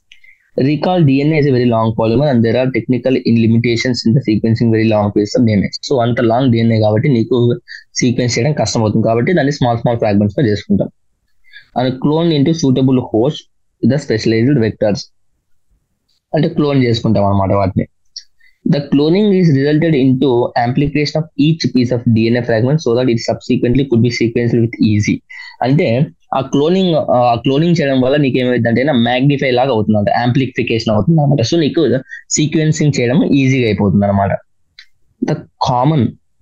Recall DNA is very long polymer and there are technical in limitations in the sequencing very long piece of DNA. So అంత లాంగ్ డిఎన్ఏ కాబట్టి నీకు సీక్వెన్స్ చేయడం కష్టం అవుతుంది, కాబట్టి దాన్ని స్మాల్ స్మాల్ ఫ్రాగ్మెంట్స్ గా చేసుకుంటాం. And clone into suitable host the specialized vectors, అంటే క్లోన్ చేసుకుంటాం అనమాట వాటిని. The cloning is resulted into amplification of each piece of D N A fragment so that it subsequently could be sequenced with easy. అంటే ఆ cloning ఆ cloning చేయడం వల్ల నీకు ఏమైందంటే మ్యాగ్నిఫై లాగా అవుతుంది అంటే యాంప్లిఫికేషన్ అవుతుంది అనమాట. సో నీకు సీక్వెన్సింగ్ చేయడం ఈజీగా అయిపోతుంది అనమాట. The common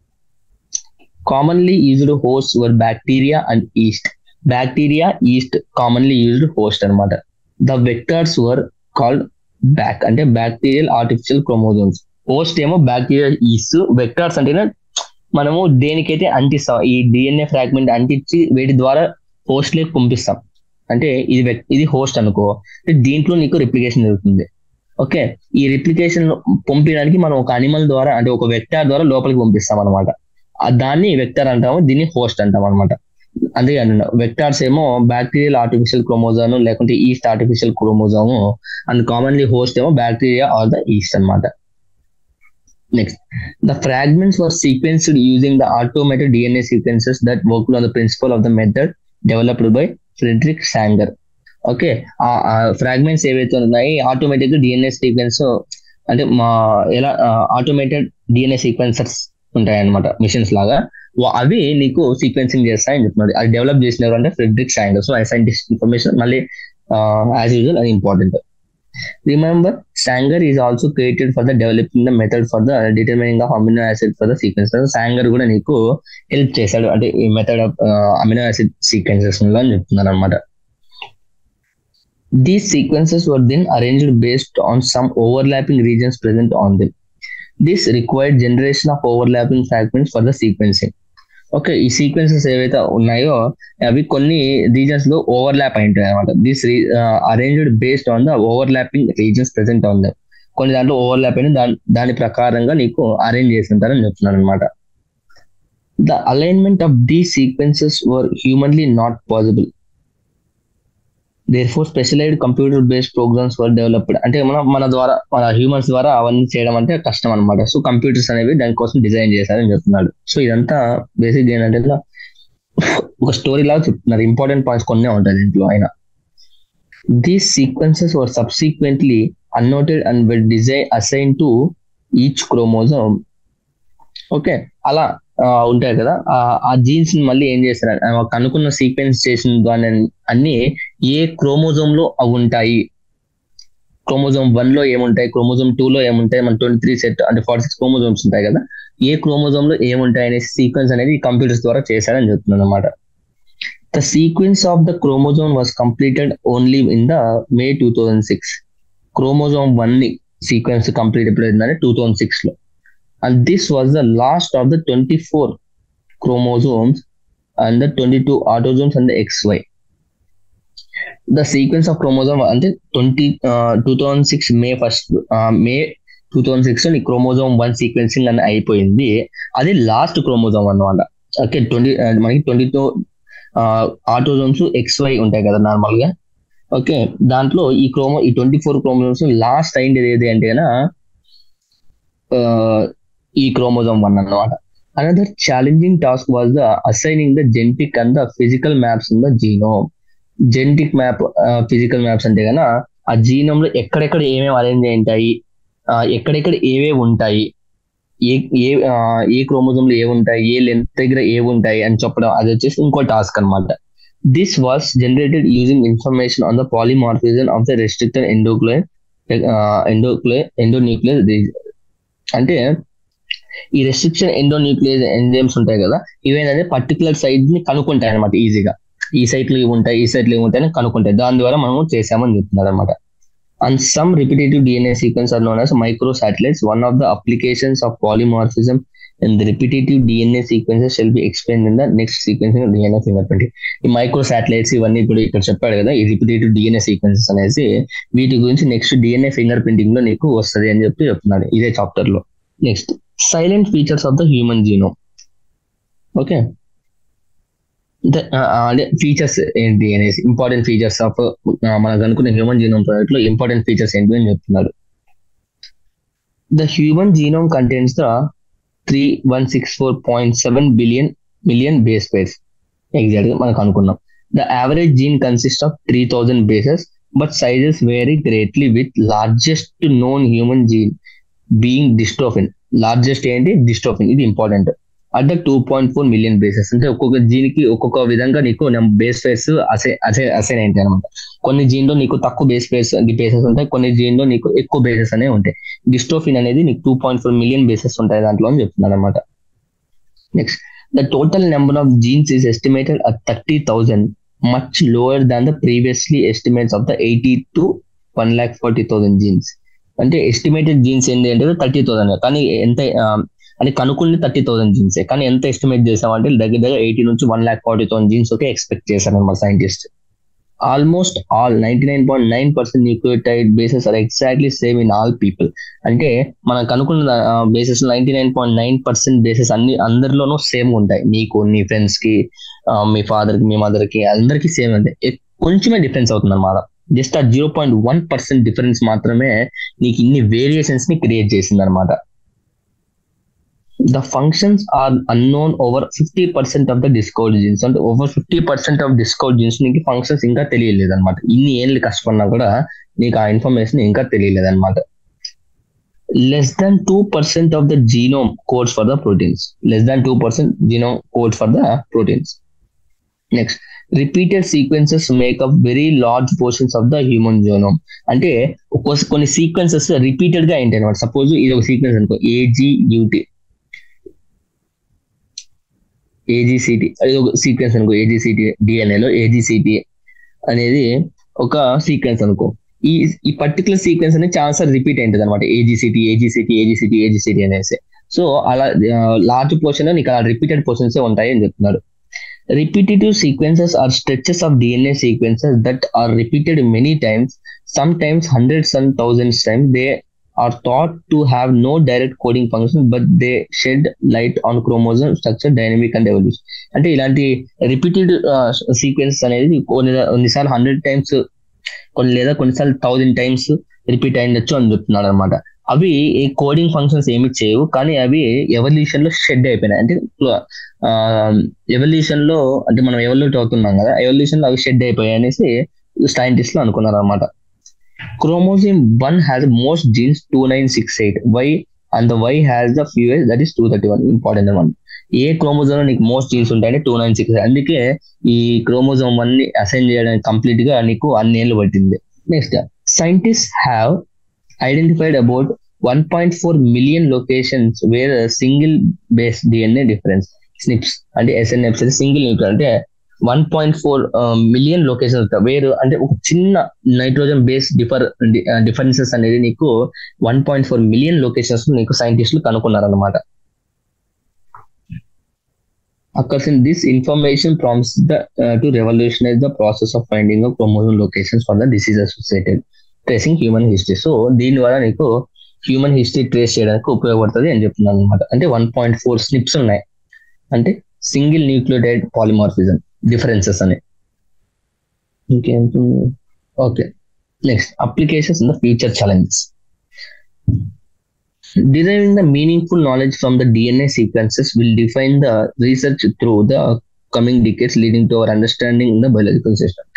commonly used host were bacteria and yeast. Bacteria, yeast commonly used host అనమాట. The vectors were called BAC అంటే బ్యాక్టీరియల్ ఆర్టిఫిషియల్ క్రోమోజోమ్స్. హోస్ట్ ఏమో బ్యాక్టీరియా, ఈస్ట్. వెక్టార్స్ అంటే మనము దేనికైతే అంటిస్తాం, ఈ డిఎన్ఏ ఫ్రాగ్మెంట్ అంటించి వేటి ద్వారా హోస్ట్ లేక పంపిస్తాం. అంటే ఇది ఇది హోస్ట్ అనుకో, దీంట్లో నీకు రిప్లికేషన్ జరుగుతుంది. ఓకే, ఈ రిప్లికేషన్ పంపించడానికి మనం ఒక అనిమల్ ద్వారా అంటే ఒక వెక్టార్ ద్వారా లోపలికి పంపిస్తాం అనమాట. దాన్ని వెక్టార్ అంటాము, దీన్ని హోస్ట్ అంటాం అనమాట. అందుకే అంటున్నా వెక్టార్స్ ఏమో బ్యాక్టీరియల్ ఆర్టిఫిషియల్ క్రోమోజోమ్ లేకుంటే yeast artificial chromosome, and commonly host ఏమో బ్యాక్టీరియా ఆర్ ద ఈస్ట్ అనమాట. Next, the fragments were sequenced using the automated DNA sequences that worked on the principle of the method developed by Frederick Sanger. Okay, ఆ fragments ఏవైతే ఉన్నాయి automatic DNA sequence అంటే మా ఎలా automated DNA సీక్వెన్సర్స్ ఉంటాయన్నమాట, machines లాగా, అవి నీకు సీక్వెన్సింగ్ చేస్తాయని చెప్తున్నది. అది డెవలప్ చేసినారు అంటే Frederick Sanger. So scientist information మళ్ళీ యాజ్ యూజువల్ అది important. Remember, Sanger is also created for the developing the method for the determining the amino acid for the sequences. Sanger కూడా నీకు హెల్ప్ చేశాడు అంటే ఈ method of amino acid sequences లో అని చెప్తున్నారు అనమాట. These sequences were then arranged based on some overlapping regions present on them. This required generation of overlapping fragments for the sequencing. Okay, ఈ సీక్వెన్సెస్ ఏవైతే ఉన్నాయో అవి కొన్ని రీజన్స్ లో ఓవర్లాప్ అయి ఉంటాయి అనమాట. This arranged based on the overlapping regions present on them. కొన్ని దాంట్లో ఓవర్లాప్ అయిన దాని దాని ప్రకారంగా నీకు అరేంజ్ చేసి ఉంటారని చెప్తున్నాను అనమాట. The alignment of these sequences were humanly not possible. Therefore specialized computer based programs were developed. అంటే మన మన ద్వారా మన హ్యూమన్స్ ద్వారా అవన్నీ చేయడం అంటే కష్టం అనమాట. సో కంప్యూటర్స్ అనేవి దానికోసం డిజైన్ చేశారని చెప్తున్నాడు. సో ఇదంతా బేసిక్ ఏంటంటే ఒక స్టోరీ లాగా చెప్తున్నారు. ఇంపార్టెంట్ పాయింట్స్ కొన్నే ఉంటాయి దీంట్లో అయినా. These sequences were subsequently annotated and well design assign to each chromosome. Okay, అలా ఉంటాయి కదా ఆ జీన్స్ ని మళ్ళీ ఏం చేస్తారు కనుక్కున్న సీక్వెన్స్ చేసిన దాని అన్ని ఏ క్రోమోజోమ్ లో అవి ఉంటాయి, క్రోమోజోమ్ వన్ లో ఏముంటాయి, క్రోమోజోమ్ టూ లో ఏముంటాయి, మన ట్వంటీ త్రీ సెట్ అంటే ఫార్టీ సిక్స్ క్రోమోజోమ్స్ ఉంటాయి కదా, ఏ క్రోమోజోమ్ లో ఏముంటాయి అనే సీక్వెన్స్ అనేది కంప్యూటర్స్ ద్వారా చేశారని చెప్తున్నాను అనమాట. The sequence of the chromosome was completed only in the May two thousand six. Chromosome one ని సీక్వెన్స్ కంప్లీట్ ఎప్పుడైందంటే టూ థౌజండ్ సిక్స్ లో. And this was the last of the twenty-four chromosomes and the twenty-two autosomes and the X Y. The sequence of chromosome అంటే twenty two thousand six May first May two thousand six లో chromosome one sequencing అని అయిపోయింది. అది last chromosome అన్నమాట. Okay, twenty మనకి twenty two autosomes X Y ఉంటాయి కదా normal గా. ఓకే, దాంట్లో ఈ క్రోమో ఈ ట్వంటీ ఫోర్ క్రోమోజోమ్స్ లాస్ట్ అయింది ఏది అంటే ఈ క్రోమోజోమ్ వన్ అన్నమాట. Another challenging task was the assigning the genetic and the physical maps in the genome. Genetic map, physical maps అంటే కన్నా ఆ జీనోమ్ లో ఎక్కడెక్కడ ఏమేమి అరేంజ్ అయి ఉంటాయి, ఎక్కడెక్కడ ఏవేవి ఉంటాయి, ఏ ఏ ఏ క్రోమోజోమ్ లో ఏవి ఉంటాయి, ఏ లెంత్ దగ్గర ఏవి ఉంటాయి అని చెప్పడం, అది వచ్చేసి ఇంకో టాస్క్ అనమాట. This was generated using information on the polymorphism of the restricted endocle endocle endonuclease. అంటే ఈ రెస్ట్రిక్షన్ ఎండోన్యూక్లియస్ ఎంజైమ్స్ ఉంటాయి కదా, ఇవేంటంటే పర్టికులర్ సైట్ ని కనుక్కుంటాయి అనమాట. ఈజీగా ఈ సైట్ లో ఇవి ఉంటాయి, ఈ సైట్ లో ఇవి ఉంటాయని కనుక్కుంటాయి. దాని ద్వారా మనము చేసామని చెప్తున్నారు అనమాట. And some repetitive DNA sequence are known as micro satellites. One of the applications of polymorphism and the repetitive DNA sequences shall be explained in the next sequencing DNA finger print. ఈ micro satellites ఇవన్నీ ఇప్పుడు ఇక్కడ చెప్పాడు కదా, ఈ repetitive DNA sequences అనేసి వీటి గురించి నెక్స్ట్ డిఎన్ఏ ఫింగర్ ప్రింటింగ్ లో నీకు వస్తుంది అని చెప్పి చెప్తున్నాడు ఇదే చాప్టర్ లో. Next, salient features of the human genome. Okay, అదే ఫీచర్స్ ఏంటి అనేసి ఇంపార్టెంట్ ఫీచర్స్ ఆఫ్ మనకు అనుకున్న హ్యూమన్ జీనోమ్ ప్రాజెక్ట్ లో ఇంపార్టెంట్ ఫీచర్స్ ఏంటి అని చెప్తున్నారు. The human genome contains the three one six four point seven billion million base pairs exact గా మనకు అనుకున్నాం. The average gene consist of three thousand bases but sizes vary greatly with largest known human gene being dystrophin. Largest ఏంటి డిస్ట్రోఫిన్, ఇది important. At the two point four million bases. అంటే ఒక్కొక్క gene కి ఒక్కొక్క విధంగా నీకు బేస్ పేర్స్ అసే అసే అసైన్ అయింటాయి అనమాట. కొన్ని జీన్ లో నీకు తక్కువ బేస్ పేర్స్ బేసెస్ ఉంటాయి, కొన్ని జీన్ లో నీకు ఎక్కువ బేసెస్ అనేవి ఉంటాయి. డిస్ట్రోఫిన్ అనేది నీకు two point four million bases ఉంటాయి దాంట్లో అని చెప్తున్నాను అనమాట. Next, the total number of genes is estimated at thirty thousand, much lower than the previously estimates of the eighty to one lakh forty thousand genes. అంటే estimated genes ఏంటి అంటే thirty thousand, కానీ ఎంత అంటే కనుక్కుని థర్టీ థౌసండ్ జీన్సే, కానీ ఎంత estimate చేసామంటే దగ్గర దగ్గర ఎయిటీ నుంచి one lakh forty thousand genes ఒకే ఎక్స్పెక్ట్ చేశారు అనమాట scientist. Almost all ninety nine point nine percent nucleotide bases are exactly same in all people. అంటే మనం కనుక్కున్న bases ninety nine point nine percent bases అన్ని అందరిలోనూ సేమ్ ఉంటాయి. నీకు, నీ ఫ్రెండ్స్ కి, మీ ఫాదర్ కి, మీ మదర్ కి, అందరికి సేమ్ ఉంటాయి. కొంచెమే డిఫరెన్స్ అవుతుంది అనమాట. జస్ట్ ఆ zero point one percent difference మాత్రమే నీకు ఇన్ని వేరియేషన్స్ ని క్రియేట్ చేసింది అనమాట. The functions are unknown over fifty percent of the discovered genes. అంటే over fifty percent of discovered genes నీకు ఫంక్షన్స్ ఇంకా తెలియలేదు అనమాట. ఇన్ని ఏళ్ళు కష్టపడినా కూడా నీకు ఆ ఇన్ఫర్మేషన్ ఇంకా తెలియలేదు అనమాట. Less than two percent of the genome codes for the proteins. Less than two percent genome code for the proteins. Next, repeated sequences make up very large portions of the human genome. అంటే కొన్ని sequences repeated గా ఏంటి అనమాట. Suppose ఇది ఒక sequence అనుకో, ఏజీయూటీ ఏజీసీటీ అది ఒక సీక్వెన్స్ అనుకో, ఏజీసీటీ డిఎన్ఏలో ఏజీసీటీ అనేది ఒక సీక్వెన్స్ అనుకో. ఈ ఈ పర్టికులర్ సీక్వెన్స్ అనేది చాలా సార్లు రిపీట్ అయింటది అనమాట, ఏజీసీటీ ఏజీసీటీ ఏజీసీటీ ఏజీసీటీ అనేసి. సో అలా లార్జ్ పోర్షన్ నీకు అలా రిపీటెడ్ పోర్షన్స్ ఉంటాయి అని చెప్తున్నారు. Repetitive sequences are stretches of DNA sequences that are repeated many times, some times hundreds and thousands times. They are thought to have no direct coding function, but they shed light on chromosome structure, dynamic and evolution. అంటే ఇలాంటి repeated sequence అనేది కొన్ని కొన్నిసార్లు hundred times కొన్ని లేదా కొన్నిసార్లు thousand times repeat అయ్యొచ్చు అని చెప్తున్నాడు అనమాట. అవి కోడింగ్ ఫంక్షన్స్ ఏమి చేయవు, కానీ అవి ఎవల్యూషన్ లో షెడ్ అయిపోయినాయి. అంటే ఎవల్యూషన్ లో అంటే మనం ఎవల్యూట్ అవుతున్నాం కదా, ఎవల్యూషన్ లో అవి షెడ్ అయిపోయాయి అనేసి సైంటిస్టులు అనుకున్నారు అనమాట. Chromosome one has most genes two nine six eight, Y and the Y has the fewest, that is two thirty-one. Important one. ఏ క్రోమోజోమ్ నీకు మోస్ట్ జీన్స్ ఉంటాయంటే టూ నైన్ సిక్స్. అందుకే ఈ క్రోమోజోమ్ వన్ ని అసైన్ చేయడానికి complete గా నీకు అన్ని ఏళ్ళు పట్టింది. నెక్స్ట్, scientist have identified about one point four million locations where single base DNA difference SNPs అంటే ఎస్ఎన్ఎఫ్స్ సింగిల్ న్యూక్లియర్ అంటే one point four million locations వేరు అంటే ఒక చిన్న నైట్రోజన్ బేస్ డిఫర్ డిఫరెన్సెస్ అనేది నీకు one point four million locations నీకు సైంటిస్టులు కనుక్కున్నారు అనమాట. Occurs in this information prompts the uh, to revolutionize the process of finding a chromosome locations for the disease associated tracing human history. So దీని వల్ల నీకు human history trace చేయడానికి ఉపయోగపడుతుంది అని చెప్తున్నాను అనమాట. అంటే వన్ పాయింట్ ఫోర్ స్నిప్స్ ఉన్నాయి, అంటే సింగిల్ న్యూక్లియోటైడ్ పాలిమార్ఫిజం డిఫరెన్సెస్ అని. ఇంకేంటుంది? Okay, next applications in the future challenges. Deriving the meaningful knowledge from the D N A sequences will define the research through the coming decades, leading to our understanding in the biological system.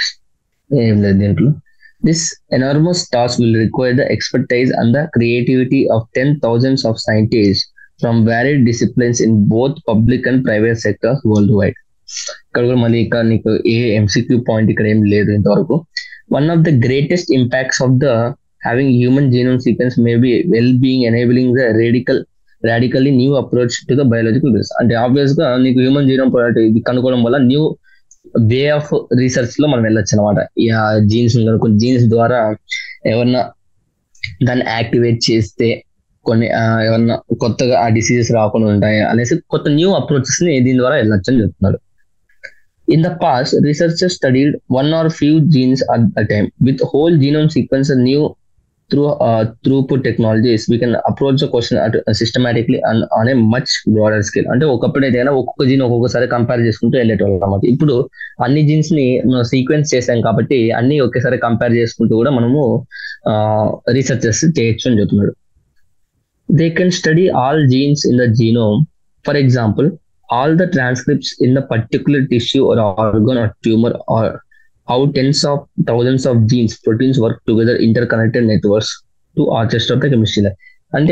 This enormous task will require the expertise and the creativity of ten thousands of scientists from varied disciplines in both public and private sectors worldwide. ఇక్కడ కూడా మళ్ళీ ఇక్కడ నీకు ఏ MCQ point ఇక్కడ ఏం లేదు ఇంతవరకు. One of the greatest impacts of the having human genome sequence may be well being enabling the radical radically new approach to the biological research. అంటే ఆబ్వియస్ గా నీకు హ్యూమన్ జీనోమ్ ఇది కనుక్కోవడం వల్ల న్యూ వే ఆఫ్ రీసెర్చ్ లో మనం వెళ్ళొచ్చు అనమాట. జీన్స్ కొన్ని జీన్స్ ద్వారా ఏమన్నా దాన్ని యాక్టివేట్ చేస్తే కొన్ని ఏమన్నా కొత్తగా ఆ డిసీజెస్ రాకుండా ఉంటాయి అనేసి కొత్త న్యూ అప్రోచెస్ ని దీని ద్వారా వెళ్ళొచ్చు అని చెప్తున్నారు. In the past, researchers studied one or few genes at a time. With whole genome sequence and new through uh, throughput technologies, we can approach the question at, uh, systematically and on a much broader scale. అంటే ఒకప్పుడు ఏదైనా ఒక్కొక్క gene ఒక్కొక్కసారి compare చేసుకుంటూ వెళ్ళేటోళ్ళం అన్నమాట. ఇప్పుడు అన్ని jeans ని సీక్వెన్స్ చేసాం కాబట్టి అన్ని ఒకేసారి కంపేర్ చేసుకుంటూ కూడా మనము రీసెర్చెస్ చేయొచ్చు అని చెప్తున్నాడు. They can study all genes in the genome. For example, all the transcripts in the particular tissue or organ or tumor, or how tens of thousands of genes, proteins work together, interconnected networks to orchestrate of the chemistry. అంటే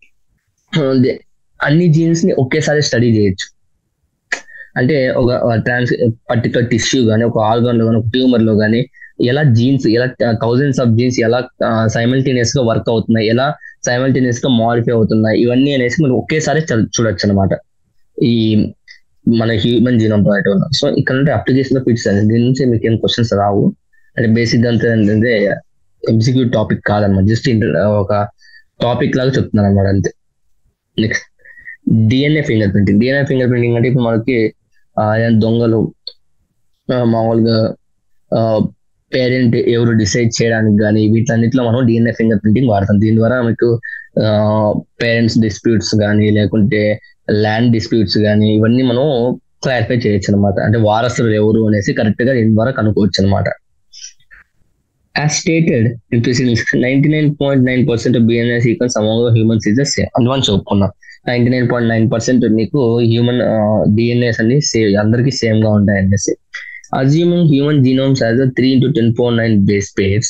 అన్ని jeans ని ఒకేసారి study చేయొచ్చు. అంటే ఒక ట్రాన్స్ particular tissue కానీ ఒక organ లో కానీ ఒక ట్యూమర్ లో కానీ ఎలా జీన్స్ ఎలా థౌజండ్స్ ఆఫ్ జీన్స్ ఎలా సైమల్టేనియస్ గా వర్క్ అవుతున్నాయి, ఎలా సైమల్టేనియస్ గా మాడిఫై అవుతున్నాయి, ఇవన్నీ అనేసి మనం ఒకేసారి చూడొచ్చు అనమాట ఈ మన హ్యూమన్ జీనోమ్ ప్రాజెక్ట్ వల్ల. సో ఇక్కడ నుండి అప్లికేషన్ ఫిట్స్ అని దీని నుంచి మీకు ఏం క్వశ్చన్స్ రావు. అంటే బేసిక్ అంతా ఏంటంటే ఎంసీక్యూ టాపిక్ కాదన్నమాట, జస్ట్ ఒక టాపిక్ లాగా చెప్తున్నాను అనమాట అంతే. Next DNA finger printing. DNA finger printing అంటే ఇప్పుడు మనకి దొంగలు మామూలుగా పేరెంట్ ఎవరు డిసైడ్ చేయడానికి కానీ వీటన్నిటిలో మనం డిఎన్ఏ ఫింగర్ ప్రింటింగ్ వాడతాం. దీని ద్వారా మీకు పేరెంట్స్ డిస్ప్యూట్స్ కానీ లేకుంటే ల్యాండ్ డిస్ప్యూట్స్ కానీ ఇవన్నీ మనం క్లారిఫై చేయొచ్చు అనమాట. అంటే వారసులు ఎవరు అనేసి కరెక్ట్ గా దీని ద్వారా కనుక్కోవచ్చు అనమాట. As stated in preceding, ninety-nine point nine percent of D N A sequence among the humans is the same. అందువల్ల చెప్పుకున్నాం ninety-nine point nine percent నీకు హ్యూమన్ డిఎన్ఏస్ అన్ని సేమ్ అందరికి సేమ్ గా ఉంటాయి అనేసి. Assuming human genomes has a three into ten power nine base pairs,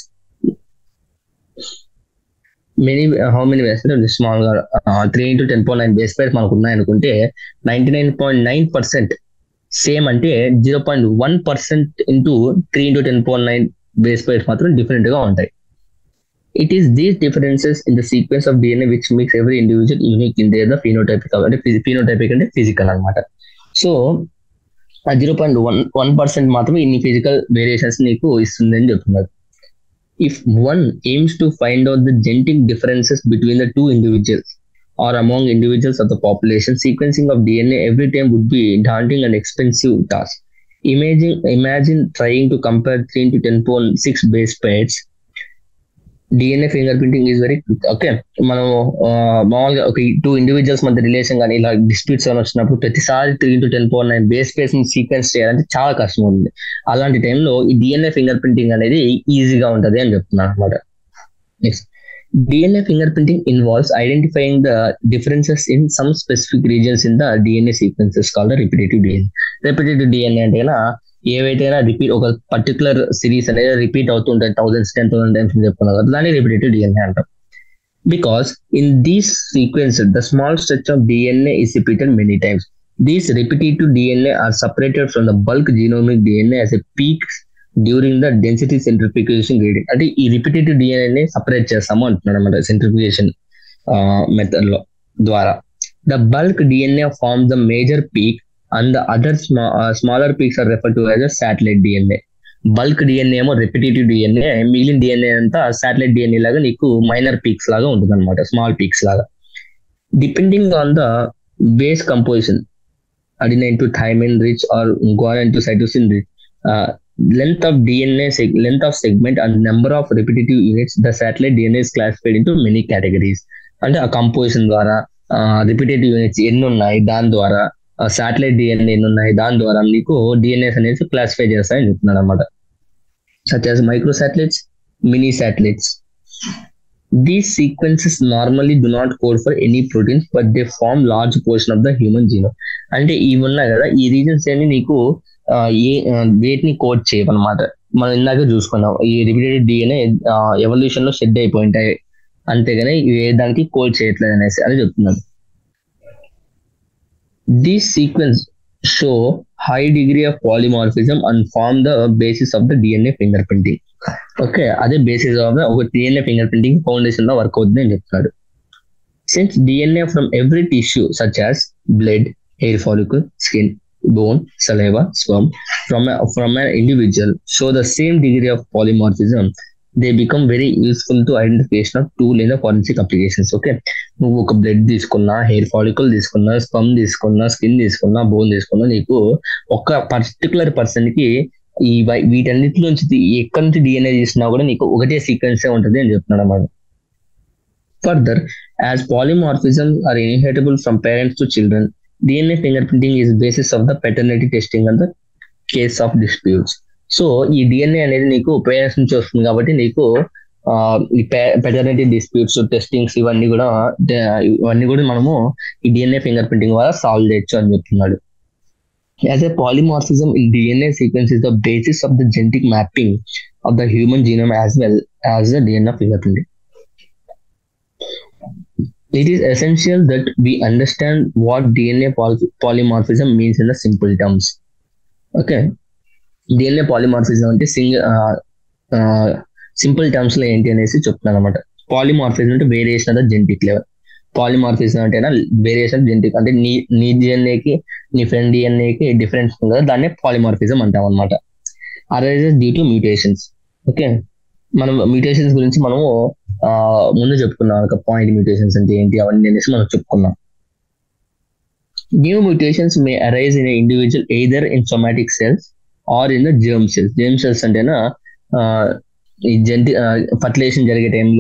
many how many base pairs small గా three into ten power nine base pairs మనకు ఉన్నాయి అనుకుంటే ninety-nine point nine percent same అంటే zero point one percent into three into ten power nine base pairs మాత్రం different గా ఉంటాయి. It is these differences in the sequence of D N A which makes every individual unique in their the phenotypic అంటే phenotypic అంటే physical అనమాట. So ఆ zero point one one percent మాత్రం ఇన్ని physical variations నీకు ఇస్తుంది అని చెప్తున్నారు. If one aims to find out the genetic differences between the two individuals or among individuals of the population, sequencing of D N A every time would be daunting and expensive task. Imagine, imagine trying to compare three into ten power six base pairs. D N A finger printing is very quick. Okay, మనం మామూలుగా ఒక two individuals మధ్య relation కానీ ఇలా disputes అని వచ్చినప్పుడు ప్రతిసారి three into ten power nine base pairs ని సీక్వెన్స్ చేయాలంటే చాలా కష్టం ఉంది. అలాంటి టైంలో ఈ డిఎన్ఏ ఫింగర్ ప్రింటింగ్ అనేది ఈజీగా ఉంటుంది అని చెప్తున్నాను అనమాట. Next, D N A fingerprinting involves identifying the differences in some specific regions in the D N A sequences called the repetitive D N A. Repetitive D N A అంటే ఏవైతేనా repeat ఒక particular series అనేది repeat అవుతుంటాయి thousands ten thousand times చెప్పుకున్నారు కదా, దాన్ని repetitive D N A అంటాం. Because in these sequences the small stretch of D N A is repeated many times. These repetitive D N A are separated from the bulk genomic D N A as a peaks during the density centrifugation grading. అంటే ఈ repetitive డిఎన్ఏని separate చేస్తాము అంటున్నాడు అనమాట centrifugation method లో ద్వారా. The bulk DNA form the major peak and the other smaller peaks are refer to as a satellite DNA. Bulk DNA ఏమో repetitive DNA, మిగిలిన DNA అంతా శాటిలైట్ డిఎన్ఏ లాగా నీకు మైనర్ పీక్స్ లాగా ఉంటుంది అనమాట, స్మాల్ పీక్స్ లాగా. Depending on the base composition, adenine to thymine rich or guanine to cytosine rich, uh, length of D N A seg- length of segment and number of repetitive units, the satellite D N A is classified into many categories. అంటే ఆ composition ద్వారా repetitive units ఎన్ని ఉన్నాయి దాని ద్వారా, satellite DNA ఎన్ని ఉన్నాయి దాని ద్వారా నీకు డిఎన్ఏస్ అనేది క్లాసిఫై చేస్తాయని చెప్తున్నాడు అనమాట. Such as micro satellites, mini satellites. These sequences normally do not code for any proteins, but they form large portion of the human genome. అంటే ఇవి ఉన్నాయి కదా, ఈ రీజన్స్ అన్ని నీకు ఏ వేటిని కోడ్ చేయవన్నమాట. మనం ఇందాక చూసుకున్నాం ఈ రిపిటేటివ్ డిఎన్ఏ ఎవల్యూషన్ లో షెడ్ అయిపోయింటాయి, అంతేగాని ఇవి ఏ దానికి కోడ్ చేయట్లేదు అనేసి అని చెప్తున్నాను. These sequence show high degree of polymorphism and form the basis of the D N A fingerprinting. Okay, అదే బేసిస్ ఆఫ్ ఒక డిఎన్ఏ ఫింగర్ ప్రింటింగ్ ఫౌండేషన్ లో వర్క్ అవుతుంది అని చెప్తాడు. Since D N A from every tissue such as blood, hair follicle, skin, bone, saliva, sperm from a, from an individual show the same degree of polymorphism, they become very useful to identification of tool in the forensic applications. Okay, నువ్వు ఒక blood తీసుకున్నా, hair follicle తీసుకున్నా, sperm తీసుకున్నా, skin తీసుకున్నా, bone తీసుకున్నా, నీకు ఒక particular person కి ఈ వీటన్నిటి నుంచి ఎక్కడి నుంచి డిఎన్ఏ తీసినా కూడా నీకు ఒకటే సీక్వెన్స్ ఉంటుంది అని చెప్తున్నాడు అన్నమాట. Further, as polymorphisms are inheritable from parents to children, D N A fingerprinting is basis of the paternity testing and the case of disputes. So ఈ డిఎన్ఏ అనేది నీకు పేరెంట్స్ నుంచి వస్తుంది కాబట్టి నీకు ఈ పెటర్నిటీ డిస్ప్యూట్స్, టెస్టింగ్స్ ఇవన్నీ కూడా ఇవన్నీ కూడా మనము ఈ డిఎన్ఏ ఫింగర్ ప్రింటింగ్ ద్వారా సాల్వ్ చేయొచ్చు అని చెప్తున్నాడు. As a polymorphism in D N A sequence is the basis of the genetic mapping of the human genome as well as the D N A fingerprinting. It is essential that we understand what D N A poly- polymorphism means in the simple terms. Okay, D N A polymorphism అంటే single simple terms లో ఏంటి అనేసి చెప్తున్నాను అనమాట. Polymorphism అంటే variation of the genetic level. Polymorphism అంటే variation genetic అంటే నీ నీ డిఎన్ఏకి నీ ఫ్రెండ్ డిఎన్ఏకి డిఫరెన్స్ ఉంది కదా, దాన్ని పాలిమార్ఫిజం అంటాం అనమాట. Arises due to mutations. Okay, మనం మ్యూటేషన్స్ గురించి మనము ఆ ముందు చెప్పుకున్నాం, ఒక పాయింట్ మ్యూటేషన్స్ అంటే ఏంటి అవన్నీ అనేసి మనం చెప్పుకున్నాం. New mutations may arise in individual either in somatic cells or in the germ cells. Germ cells అంటేనా ఈ జెంటి ఫర్టిలైజేషన్ జరిగే టైంలో,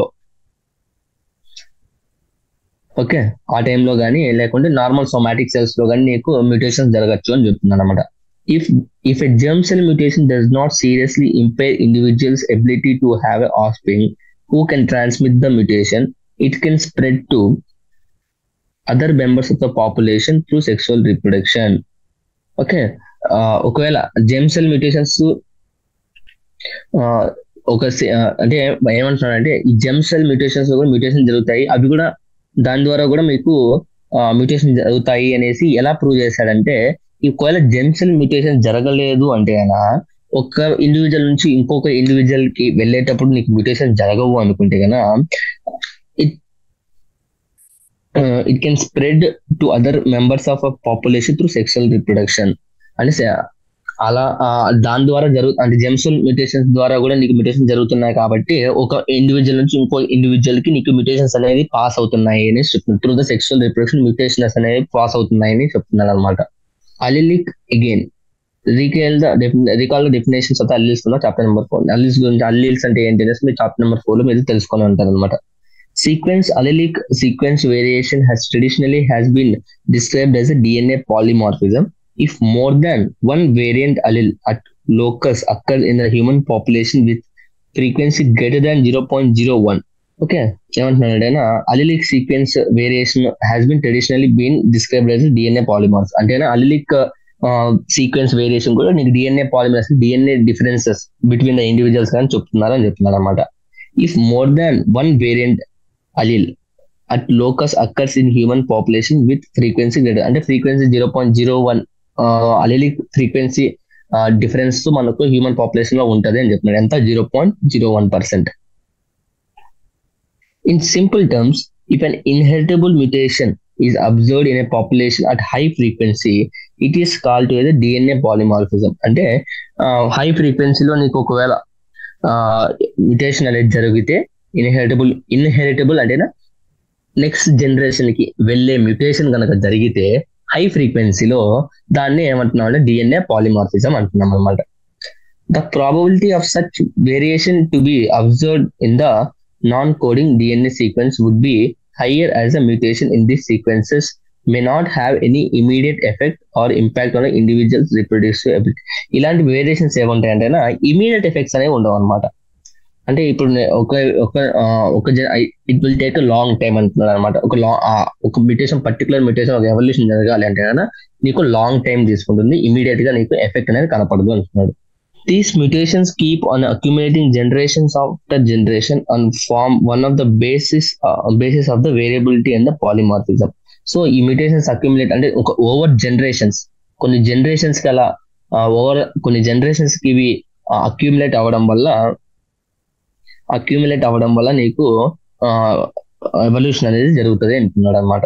ఓకే ఆ టైంలో కానీ లేకుంటే నార్మల్ సొమాటిక్ సెల్స్ లో కానీ నీకు మ్యూటేషన్స్ జరగచ్చు అని చెప్తున్నాను అనమాట. If if a germ cell mutation does not seriously impair individual's ability to have an offspring who can transmit the mutation, it can spread to other members of the population through sexual reproduction. Okay, ఒకవేళ germ cell mutations ఒక అంటే ఏమంటున్నాడంటే ఈ germ cell mutations కూడా mutation జరుగుతాయి, అవి కూడా దాని ద్వారా కూడా మీకు మ్యూటేషన్ జరుగుతాయి అనేసి ఎలా ప్రూవ్ చేశాడంటే ఒకవేళ జెన్సెల్ మ్యూటేషన్ జరగలేదు అంటే అయినా ఒక ఇండివిజువల్ నుంచి ఇంకొక ఇండివిజువల్ కి వెళ్ళేటప్పుడు నీకు మ్యూటేషన్ జరగవు అనుకుంటే కనుక it it can spread to other members of a population through sexual reproduction అంటే అలా దాని ద్వారా జరుగు అంటే జెన్సెల్ మ్యూటేషన్స్ ద్వారా కూడా నీకు మ్యూటేషన్ జరుగుతున్నాయి కాబట్టి ఒక ఇండివిజువల్ నుంచి ఇంకో ఇండివిజువల్ కి నీకు మ్యూటేషన్స్ అనేది పాస్ అవుతున్నాయి అని చెప్తున్నారు. Through the sexual reproduction mutations అనేవి పాస్ అవుతున్నాయని చెప్తున్నారు అనమాట. Allelic again recall the recall the definitions of alleles లో చాప్టర్ నెంబర్ ఫోర్. అల్లీల్స్ గురించి అల్లీల్స్ అంటే ఏంటి అనేసి మీరు చాప్టర్ నెంబర్ ఫోర్ లో మీరు తెలుసుకొని ఉంటారు అనమాట. Sequence allelic sequence variation has traditionally has been described as a D N A polymorphism. If more than one variant allele at locus occurs in the human population with frequency greater than zero point zero one, okay, ఏమంటున్నాడంటే allelic sequence variation has been traditionally been described as a D N A polymorph. అంటే allelic sequence variation కూడా నీకు DNA polymers DNA differences between the individuals కానీ చెప్తున్నారు అని చెప్తున్నారు అనమాట. If more than one variant allele at locus occurs in human population with frequency greater అంటే frequency zero point zero one allelic frequency difference మనకు human population లో ఉంటుంది అని చెప్తున్నారు. ఎంత? Zero point zero one percent. In simple terms, if an inheritable mutation is observed in a population at high frequency, it is called to as a D N A polymorphism. అంటే high ఫ్రీక్వెన్సీలో నీకు ఒకవేళ mutation అనేది జరిగితే inheritable inheritable అంటేనా next generation కి వెళ్ళే mutation కనుక జరిగితే హై ఫ్రీక్వెన్సీలో దాన్ని ఏమంటున్నాం అంటే డిఎన్ఏ పాలిమార్ఫిజం అంటున్నాం అనమాట. The probability of such variation to be observed in the non coding DNA sequence would be higher as a mutation in these sequences may not have any immediate effect or impact on the individual's reproductive ability. ఇలాంటి variations ఏముంటాయంటే immediate effects అనేవి ఉండవు అనమాట. అంటే ఇప్పుడు ఒక ఒక ఒక it will take a long time అంటున్నారు అనమాట. ఒక లాంగ్ ఒక మ్యూటేషన్ పర్టికులర్ మ్యూటేషన్ ఒక ఎవల్యూషన్ జరగాలి అంటే కనుక నీకు లాంగ్ టైం తీసుకుంటుంది, ఇమీడియట్ గా నీకు ఎఫెక్ట్ అనేది కనపడదు అంటున్నాడు. These mutations keep on accumulating generations after generation and form one of the basis uh, basis of the variability and the polymorphism. So ఈ mutations accumulate అంటే ఒక ఓవర్ జనరేషన్స్ కొన్ని జనరేషన్స్ కి అలా ఓవర్ కొన్ని జనరేషన్స్ కి ఇవి అక్యూములేట్ అవ్వడం వల్ల అక్యూములేట్ అవ్వడం వల్ల నీకు ఎవల్యూషన్ అనేది జరుగుతుంది అంటున్నాడు అనమాట.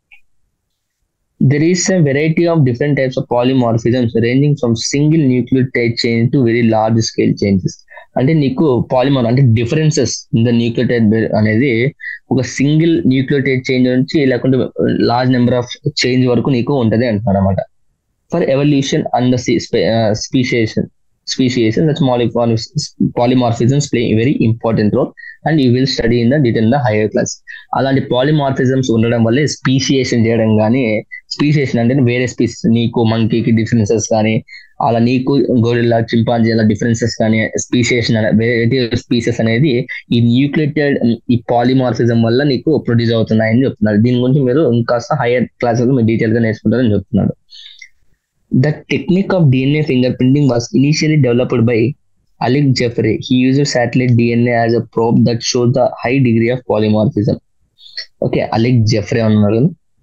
There is a variety of different types of polymorphisms ranging from single nucleotide change to very large scale changes. అంటే నీకు పాలిమర్ అంటే డిఫరెన్సెస్ ఇన్ ద న్యూక్లియోటైడ్ అనేది ఒక సింగిల్ న్యూక్లియోటైడ్ చేంజ్ నుంచి లేకుంటే లార్జ్ నెంబర్ ఆఫ్ చేంజ్ వరకు నీకు ఉంటది అంటున్నాడు అనమాట. For evolution and the speciation speciation that polymorphisms play a very important role and you will study in the detail in the higher class. అలాంటి polymorphisms ఉండడం వల్ల స్పీషియేషన్ చేయడం కానీ, స్పీషియేషన్ అంటే వేరే స్పీసీస్ నీకు మంకీకి డిఫరెన్సెస్ కానీ అలా నీకు గొరిల్లా చింపాంజీ అలా డిఫరెన్సెస్ కానీ స్పీషియేషన్ వెరైటీ స్పీసెస్ అనేది ఈ న్యూక్లియేటెడ్ ఈ పాలిమార్ఫిజం వల్ల నీకు ప్రొడ్యూస్ అవుతున్నాయని చెప్తున్నారు. దీని గురించి మీరు ఇంకాస్త హైయర్ క్లాసెస్ మీరు డీటెయిల్ గా నేర్చుకుంటారని చెప్తున్నాడు. The technique of D N A fingerprinting was initially developed by Alec Jeffrey. He used satellite D N A as a probe that showed the high degree of polymorphism. Okay, Alec Jeffrey అన్నారు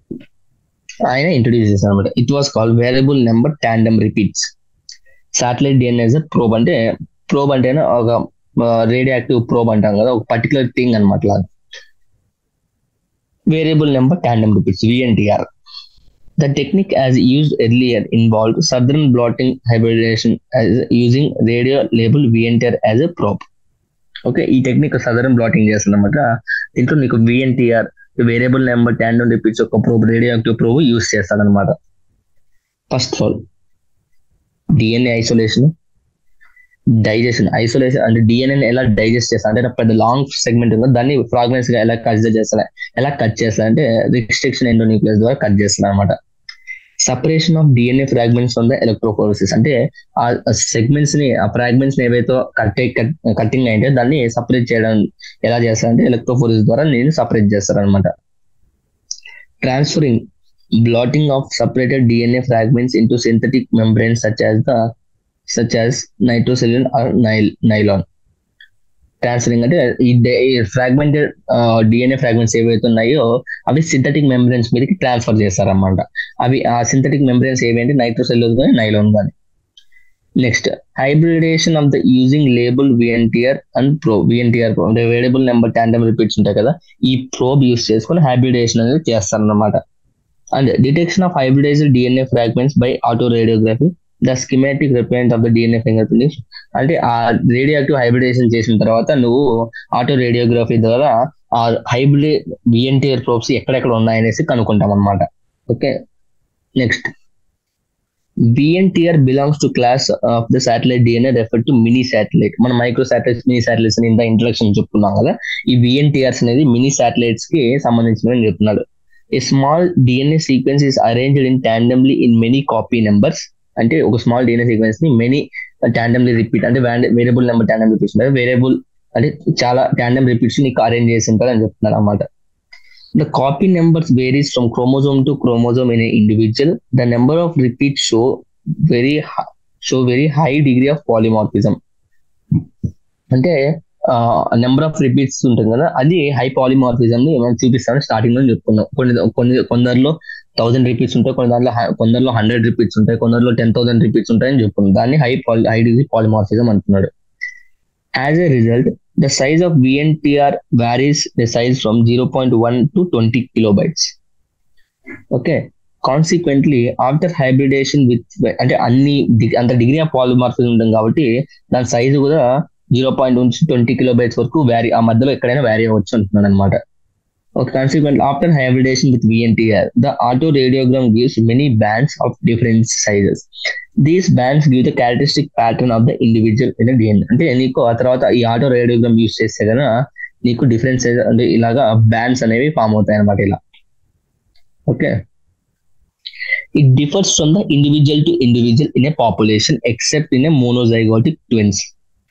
ఆయన introduce చేశారు అనమాట. It was called variable number tandem repeats. Satellite DNA as a probe అంటే probe అంటే ఒక radioactive probe అంటాం కదా, ఒక పర్టికులర్ థింగ్ అనమాట. Variable number tandem repeats VNTR. The technique as used earlier involved southern blotting hybridization as using radio label V N T R as a probe. Okay, ఈ technique Southern blotting చేస్తున్నమాట. దీంట్లో నీకు V N T R variable number tandem repeats ఒక probe radioactive probe use చేస్తాడనమాట. First of all DNA isolation, digestion. Isolation అంటే DNA ఎలా digest చేస్తా అంటే పెద్ద లాంగ్ సెగ్మెంట్ ఉందో దాన్ని ఫ్రాగ్మెంట్స్ గా ఎలా కన్సిడర్ చేస్తా ఎలా కట్ చేస్తా అంటే రిస్ట్రిక్షన్ ఎండోన్యూక్లియస్ ద్వారా కట్ చేస్తాను అనమాట. Separation of DNA fragments from the electrophoresis అంటే ఆ సెగ్మెంట్స్ ని ఆ ఫ్రాగ్మెంట్స్ ఏవైతే కట్ కటింగ్ అయితే దాన్ని సపరేట్ చేయడం ఎలా చేస్తారంటే ఎలక్ట్రోఫోరెసిస్ ద్వారా నేను సపరేట్ చేస్తాను అనమాట. Transferring blotting of separated D N A fragments into synthetic membranes such as the such as nitrocellulose or nylon. Transferring అంటే ఈ ఫ్రాగ్మెంటెడ్ డిఎన్ఏ ఫ్రాగ్మెంట్స్ ఏవైతే ఉన్నాయో అవి సింథటిక్ మెంబ్రెన్స్ మీదకి ట్రాన్స్ఫర్ చేస్తారన్నమాట. అవి ఆ సింథటిక్ మెంబ్రెన్స్ ఏవేంటి నైట్రోసెల్యూలోజ్ కానీ నైలాన్ కానీ. Next hybridization of the using label VNTR and pro VNTR అంటే వేరియబుల్ నెంబర్ టాండమ్ రిపీట్స్ ఉంటాయి కదా, ఈ ప్రోబ్ యూస్ చేసుకొని హైబ్రిడేషన్ అనేది చేస్తారన్నమాట. And detection of hybridized DNA fragments by autoradiography the schematic represent of the DNA finger printing. అంటే ఆ radioactive hybridisation చేసిన తర్వాత నువ్వు ఆటో రేడియోగ్రఫీ ద్వారా ఆ హైబ్రిడ్ విఎన్టీఆర్ ప్రోబ్స్ ఎక్కడెక్కడ ఉన్నాయనేసి కనుక్కుంటాం అనమాట. Okay, next VNTR belongs to class of the satellite DNA refer to mini satellite. మన మైక్రో సాటిలైట్స్ మినీ సాటిలైట్స్ అని ఇంత ఇంట్రడక్షన్ చెప్పుకున్నాం కదా, ఈ విఎన్టీఆర్స్ అనేది మినీ సాటిలైట్స్ కి సంబంధించినవి చెప్తున్నాడు. A small DNA sequence is arranged in tandemly in many copy numbers. అంటే ఒక స్మాల్ డిఎన్ఏ సీక్వెన్స్ ని మెనీ టాండమ్లీ రిపీట్ అంటే variable number tandem repeats variable అంటే చాలా టాండమ్ రిపీట్స్ నీకు అరేంజ్ చేసి ఉంటారు అని చెప్తున్నారు అన్నమాట. The copy numbers varies from chromosome to chromosome in an individual. The number of repeats show very high, show very high degree of polymorphism. అంటే number of repeats ఉంటుంది కదా, అది హై పాలిమార్ఫిజం ని మనం చూపిస్తామని స్టార్టింగ్ లో చెప్పుకున్నాం. కొన్ని కొన్ని కొందరిలో థౌసండ్ రిపీట్స్ ఉంటాయి, కొన్ని దాంట్లో కొందరిలో హండ్రెడ్ రిపీట్స్ ఉంటాయి, కొందరిలో టెన్ థౌసండ్ రిపీట్స్ ఉంటాయని చెప్పుకున్నాం. దాన్ని హై హై డిగ్రీ పాలిమార్ఫిజం అంటున్నాడు. As a result, the size of V N T R varies the size from zero point one to twenty kilobytes. Okay. Consequently, after hybridation with అంటే అన్ని అంత degree of polymorphism ఉంటుంది కాబట్టి దాని size కూడా zero point నుంచి twenty kilobytes వరకు vary ఆ మధ్యలో ఎక్కడైనా వ్యారీ అవ్వచ్చు అంటున్నాడు అనమాట. Okay, consequently, after hybridation with V N T R, the autoradiograph gives many bands of different sizes. These bands give the characteristic pattern of the individual in the D N A. అంటే నీకు ఆ తర్వాత ఈ auto radiogram use చేస్తే కదా నీకు different size అంటే ఇలాగా బ్యాండ్స్ అనేవి ఫామ్ అవుతాయి అనమాట ఇలా. Okay, it differs from the individual to individual in a population except in a monozygotic twins.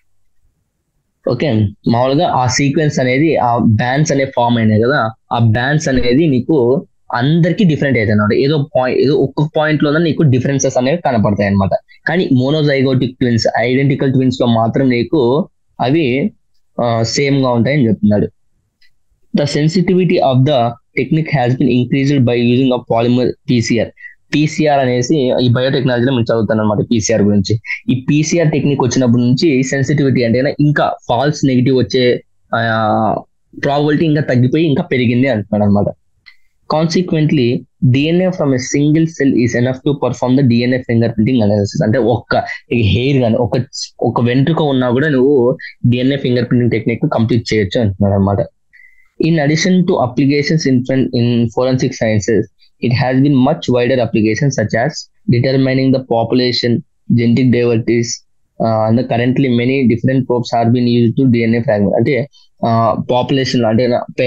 Okay, మామూలుగా ఆ సీక్వెన్స్ అనేది ఆ బ్యాండ్స్ అనే ఫామ్ అయినాయి కదా, ఆ బ్యాండ్స్ అనేది నీకు అందరికి డిఫరెంట్ అవుతాయి అనమాట. ఏదో పాయింట్ ఏదో ఒక్కొక్క పాయింట్ లో నీకు డిఫరెన్సెస్ అనేవి కనపడతాయి అనమాట. కానీ మోనోజైగోటిక్ ట్విన్స్ ఐడెంటికల్ ట్విన్స్ లో మాత్రం నీకు అవి సేమ్ గా ఉంటాయని చెప్తున్నాడు. The sensitivity of the technique has been increased by using of polymer PCR. PCR అనేసి ఈ బయోటెక్నాలజీలో మేము చదువుతాను అనమాట పీసీఆర్ గురించి. ఈ పీసీఆర్ టెక్నిక్ వచ్చినప్పటి నుంచి సెన్సిటివిటీ అంటే ఇంకా ఫాల్స్ నెగిటివ్ వచ్చే ప్రాబిలిటీ ఇంకా తగ్గిపోయి ఇంకా పెరిగింది అంటున్నాడు అనమాట. Consequently DNA from a single cell is enough to perform the DNA finger printing analysis. అంటే ఒక్క హెయిర్ కానీ ఒక ఒక వెంట్రుక ఉన్నా కూడా నువ్వు DNA finger printing technique complete చేయొచ్చు అంటున్నాడు అనమాట. In addition to applications in in forensic sciences, it has been much wider applications such as determining the population, genetic diversities, uh, and the currently many different probes are being used to D N A fragment. అంటే population అంటే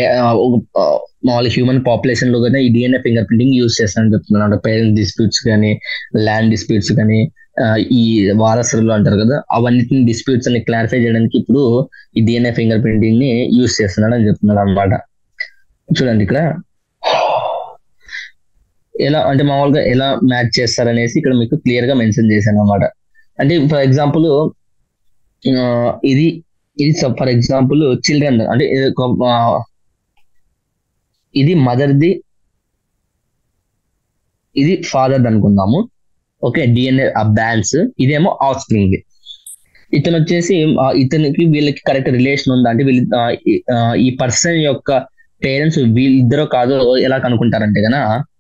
మామూలు human population లో కానీ ఈ DNA finger printing use చేస్తానని చెప్తున్నాను. అంటే parent disputes కానీ ల్యాండ్ డిస్ప్యూట్స్ కానీ ఈ వారసులు అంటారు కదా, అవన్నిటిని డిస్ప్యూట్స్ అని క్లారిఫై చేయడానికి ఇప్పుడు ఈ డిఎన్ఏ ఫింగర్ ప్రింటింగ్ ని యూజ్ చేస్తున్నాడు అని చెప్తున్నాడు అనమాట. చూడండి ఇక్కడ ఎలా అంటే మామూలుగా ఎలా మ్యాచ్ చేస్తారనేసి ఇక్కడ మీకు క్లియర్ గా మెన్షన్ చేశాను అనమాట. అంటే ఫర్ ఎగ్జాంపుల్ ఇది ఇది ఫర్ ఎగ్జాంపుల్ చిల్డ్రన్ అంటే ఇది మదర్ది ఇది ఫాదర్ అనుకుందాము. ఓకే, డిఎన్ఏ ఆ బ్యాండ్స్ ఇదేమో ఆఫ్ స్ప్రింగ్. ఇతను వచ్చేసి ఇతనికి వీళ్ళకి కరెక్ట్ రిలేషన్ ఉందా అంటే వీళ్ళు ఈ పర్సన్ యొక్క పేరెంట్స్ వీళ్ళిద్దరో కాదో ఎలా కనుక్కుంటారంటే కన్నా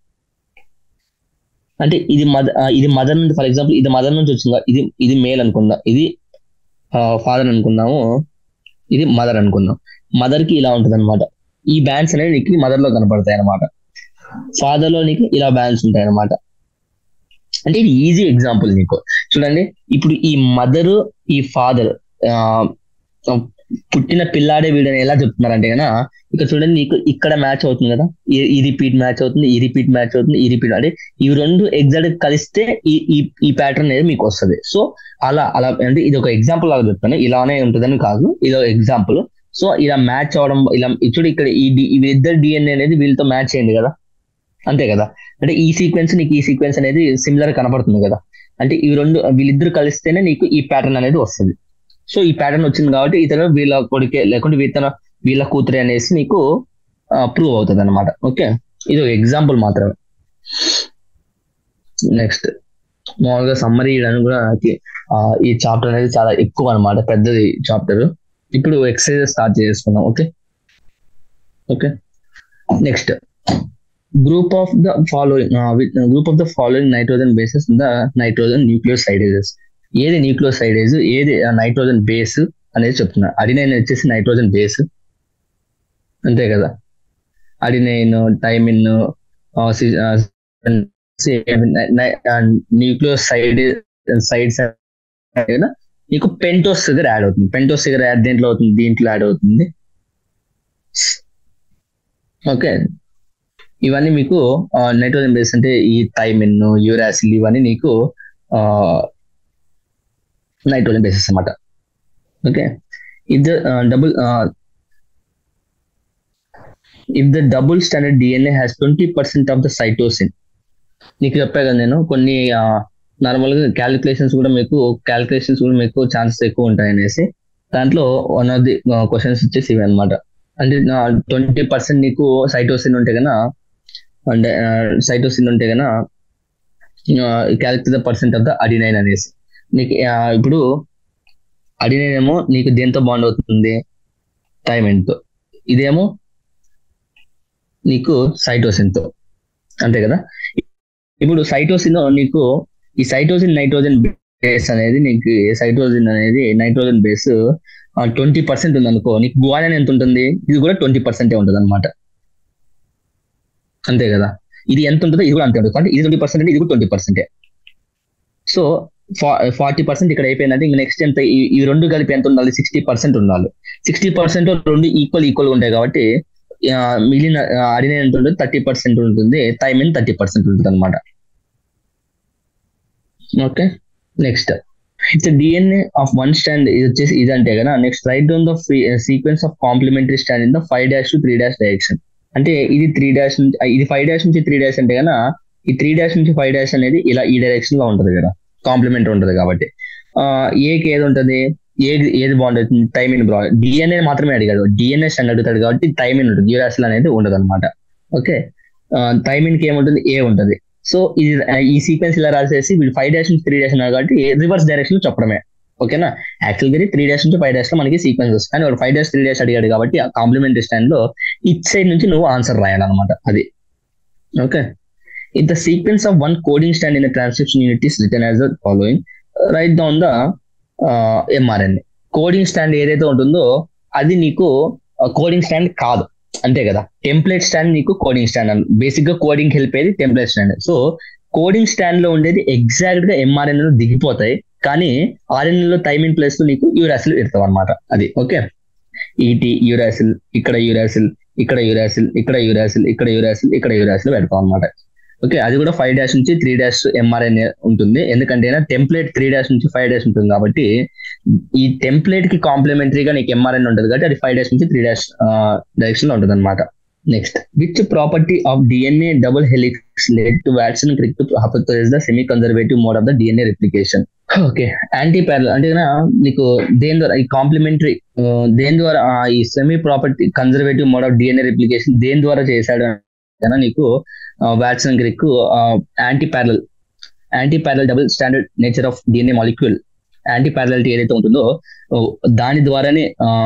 అంటే ఇది మదర్ ఇది మదర్ నుంచి ఫర్ ఎగ్జాంపుల్ ఇది మదర్ నుంచి వచ్చిందా, ఇది ఇది మేల్ అనుకుందాం, ఇది ఫాదర్ అనుకుందాము, ఇది మదర్ అనుకుందాం. మదర్ కి ఇలా ఉంటుంది అనమాట. ఈ బ్యాండ్స్ అనేవి నీకు మదర్ లో కనపడతాయి అనమాట, ఫాదర్ లో నీకు ఇలా బ్యాండ్స్ ఉంటాయి అనమాట. అంటే ఇది ఈజీ ఎగ్జాంపుల్ నీకు. చూడండి ఇప్పుడు ఈ మదర్ ఈ ఫాదర్ పుట్టిన పిల్లాడే వీడని ఎలా చెప్తున్నారంటే కన్నా ఇక్కడ చూడండి నీకు ఇక్కడ మ్యాచ్ అవుతుంది కదా, ఈ రిపీట్ మ్యాచ్ అవుతుంది, ఈ రిపీట్ మ్యాచ్ అవుతుంది, ఈ రిపీట్ అంటే ఇవి రెండు ఎగ్జాక్ట్ కలిస్తే ఈ ఈ ప్యాటర్న్ అనేది మీకు వస్తుంది. సో అలా అలా అంటే ఇది ఒక ఎగ్జాంపుల్ లాగా చెప్తాను, ఇలానే ఉంటుందని కాదు, ఇది ఒక ఎగ్జాంపుల్. సో ఇలా మ్యాచ్ అవడం ఇలా చూడు ఇక్కడ ఈ ఇద్దరు డిఎన్ఏ అనేది వీళ్ళతో మ్యాచ్ అయింది కదా, అంతే కదా. అంటే ఈ సీక్వెన్స్ నీకు ఈ సీక్వెన్స్ అనేది సిమిలర్ కనపడుతుంది కదా, అంటే ఇవి రెండు వీళ్ళిద్దరు కలిస్తేనే నీకు ఈ ప్యాటర్న్ అనేది వస్తుంది. సో ఈ ప్యాటర్న్ వచ్చింది కాబట్టి ఇతను వీళ్ళ కొడుకే లేకుంటే ఇతను వీళ్ళ కూతురే అనేసి నీకు ప్రూవ్ అవుతుంది అనమాట. ఓకే, ఇది ఒక ఎగ్జాంపుల్ మాత్రమే. నెక్స్ట్ మామూలుగా సమ్మరీ చేయడానికి కూడా ఈ చాప్టర్ అనేది చాలా ఎక్కువ అనమాట, పెద్దది చాప్టర్. ఇప్పుడు ఎక్సర్సైజ్ స్టార్ట్ చేసుకుందాం. Okay okay next group of the following group of the following nitrogen bases the nitrogen nucleosidases. ఏది న్యూక్లియోసైడేజ్, ఏది నైట్రోజన్ బేస్ అనేది చెప్తున్నా. అడినైన్ వచ్చేసి నైట్రోజన్ బేస్, అంతే కదా. అడినైన్, థైమిన్, న్యూక్లియోసైడ్ సైడ్స్ నీకు పెంటోస్ దగ్గర యాడ్ అవుతుంది. పెంటోస్ దగ్గర యాడ్ దేంట్లో అవుతుంది, దీంట్లో యాడ్ అవుతుంది. ఓకే, ఇవన్నీ మీకు నైట్రోజన్ బేస్ అంటే ఈ థైమిన్, యూరాసిల్ ఇవన్నీ నీకు నైట్రోజన్ బేసెస్ అన్నమాట. ఓకే, ఇది double if the double standard DNA has twenty percent of the cytosine. నీకు చెప్పా కదా నేను కొన్ని నార్మల్ గా క్యాలిక్యులేషన్స్ కూడా మీకు క్యాలిక్యులేషన్స్ కూడా మీకు ఛాన్సెస్ ఎక్కువ ఉంటాయి అనేసి. దాంట్లో వన్ ఆఫ్ ది క్వశ్చన్స్ వచ్చేసి ఇవి అనమాట. అంటే ట్వంటీ పర్సెంట్ నీకు సైటోసిన్ ఉంటే కన్నా అంటే సైటోసిన్ ఉంటే కన్నా calculate the percent of the adenine అనేసి. నీకు ఇప్పుడు అడినైన్ ఏమో నీకు దేంతో బాండ్ అవుతుంది, థైమిన్ తో. ఇదేమో నీకు సైటోసిన్ తో, అంతే కదా. ఇప్పుడు సైటోసిన్ నీకు ఈ సైటోసిన్ నైట్రోజన్ బేస్ అనేది నీకు సైటోసిన్ అనేది నైట్రోజన్ బేస్ ట్వంటీ పర్సెంట్ ఉంది అనుకో, నీకు గువానిన్ ఎంత ఉంటుంది, ఇది కూడా ట్వంటీ పర్సెంటే ఉంటుంది అనమాట, అంతే కదా. ఇది ఎంత ఉంటుందో ఇది కూడా అంతే ఉంటుంది. అంటే ఇది ట్వంటీ పర్సెంట్ అంటే ఇది కూడా ట్వంటీ పర్సెంటే. సో ఫార్టీ పర్సెంట్ ఇక్కడ అయిపోయిందంటే ఇంక నెక్స్ట్ ఎంత, ఈ రెండు కలిపి ఎంత ఉండాలి, సిక్స్టీ పర్సెంట్ ఉండాలి. సిక్స్టీ పర్సెంట్ రెండు ఈక్వల్ ఈక్వల్ ఉంటాయి కాబట్టి మిగిలిన అడినైన్ ఎంత ఉంటుంది, థర్టీ పర్సెంట్ ఉంటుంది, థైమిన్ థర్టీ పర్సెంట్ ఉంటుంది అనమాట. Okay, next it's DNA of one stand. ఇది వచ్చేసి ఇది అంటే కదా. Next right down the sequence of complementary stand in the five dash to three dash direction. అంటే ఇది త్రీ డాష్ నుంచి ఇది ఫైవ్ డాష్ నుంచి త్రీ డాష్ అంటే కదా, ఈ త్రీ డాష్ నుంచి ఫైవ్ డాష్ అనేది ఇలా ఈ డైరెక్షన్ లో ఉంటుంది కదా, కాంప్లిమెంటరీ ఉంటుంది కాబట్టి. ఏకి ఏది ఉంటుంది, ఏది ఏది బాగుంటుంది, థైమిన్ బాగుంది. డిఎన్ఏ మాత్రమే అడిగాడు, డిఎన్ఏ స్టాండ్ అడుగుతాడు కాబట్టి థైమిన్ ఉంటుంది, యూరాసిల్ అనేది ఉండదు అనమాట. ఓకే, థైమిన్ కి ఏముంటుంది, ఏ ఉంటుంది. సో ఇది ఈ సీక్వెన్స్ ఇలా రాసేసి వీళ్ళు ఫైవ్ డాష్ నుంచి త్రీ డాష్ అన్నారు కాబట్టి రివర్స్ డైరెక్షన్ లో చెప్పడమే. ఓకేనా, యాక్చువల్గా త్రీ డాష్ నుంచి ఫైవ్ డాష్ లో మనకి సీక్వెన్స్ వస్తుంది, కానీ వాడు ఫైవ్ డాష్ త్రీ డాష్ అడిగాడు కాబట్టి ఆ కాంప్లిమెంటరీ స్టాండ్ లో ఇట్ సైడ్ నుంచి నువ్వు ఆన్సర్ రాయాలన్నమాట అది. Okay, if the sequence of one coding stand in transcription unit is written as the following, right down the mRNA. Coding stand ఏదైతే ఉంటుందో అది నీకు కోడింగ్ స్టాండ్ కాదు, అంతే కదా. టెంప్లెట్ స్టాండ్ నీకు కోడింగ్ స్టాండ్ అని బేసిక్ గా కోడింగ్ హెల్ప్ అయ్యేది template stand. So coding stand లో ఉండేది ఎగ్జాక్ట్ గా ఎంఆర్ఎన్ఏ లో దిగిపోతాయి, కానీ ఆర్ఎన్ఏ లో థైమిన్ ప్లేస్ లో నీకు యూరాసిల్ పెడతావు అనమాట అది. ఓకే, ఈటీ యూరాసిల్, ఇక్కడ యూరాసిల్, ఇక్కడ యూరాసిల్, ఇక్కడ యూరాసిల్, ఇక్కడ యూరాసిల్, ఇక్కడ యూరాసిల్ పెడతాం అనమాట. ఓకే, అది కూడా ఫైవ్ డాష్ నుంచి త్రీ డాష్ ఎంఆర్ఎన్ఏ ఉంటుంది, ఎందుకంటే టెంప్లెట్ త్రీ డాష్ నుంచి ఫైవ్ డాష్ ఉంటుంది కాబట్టి ఈ టెంప్లెట్ కి కాంప్లిమెంటరీగా నీకు ఎంఆర్ఎన్ ఉంటుంది కాబట్టి అది ఫైవ్ డాష్ నుంచి త్రీ డాష్ డైరెక్షన్ లో ఉంటుంది అనమాట. Next, which property of DNA double helix led to Watson Crick to hypothesis the semi conservative mode of the DNA replication. Okay, anti parallel అంటే నీకు దేని ద్వారా ఈ కాంప్లిమెంటరీ దేని ద్వారా ఈ semi property conservative mode of DNA replication దేని ద్వారా చేశాడు అంటే నీకు Watson Crick anti parallel anti parallel double stranded nature of DNA molecule anti parallelity ఏదైతే ఉంటుందో దాని ద్వారానే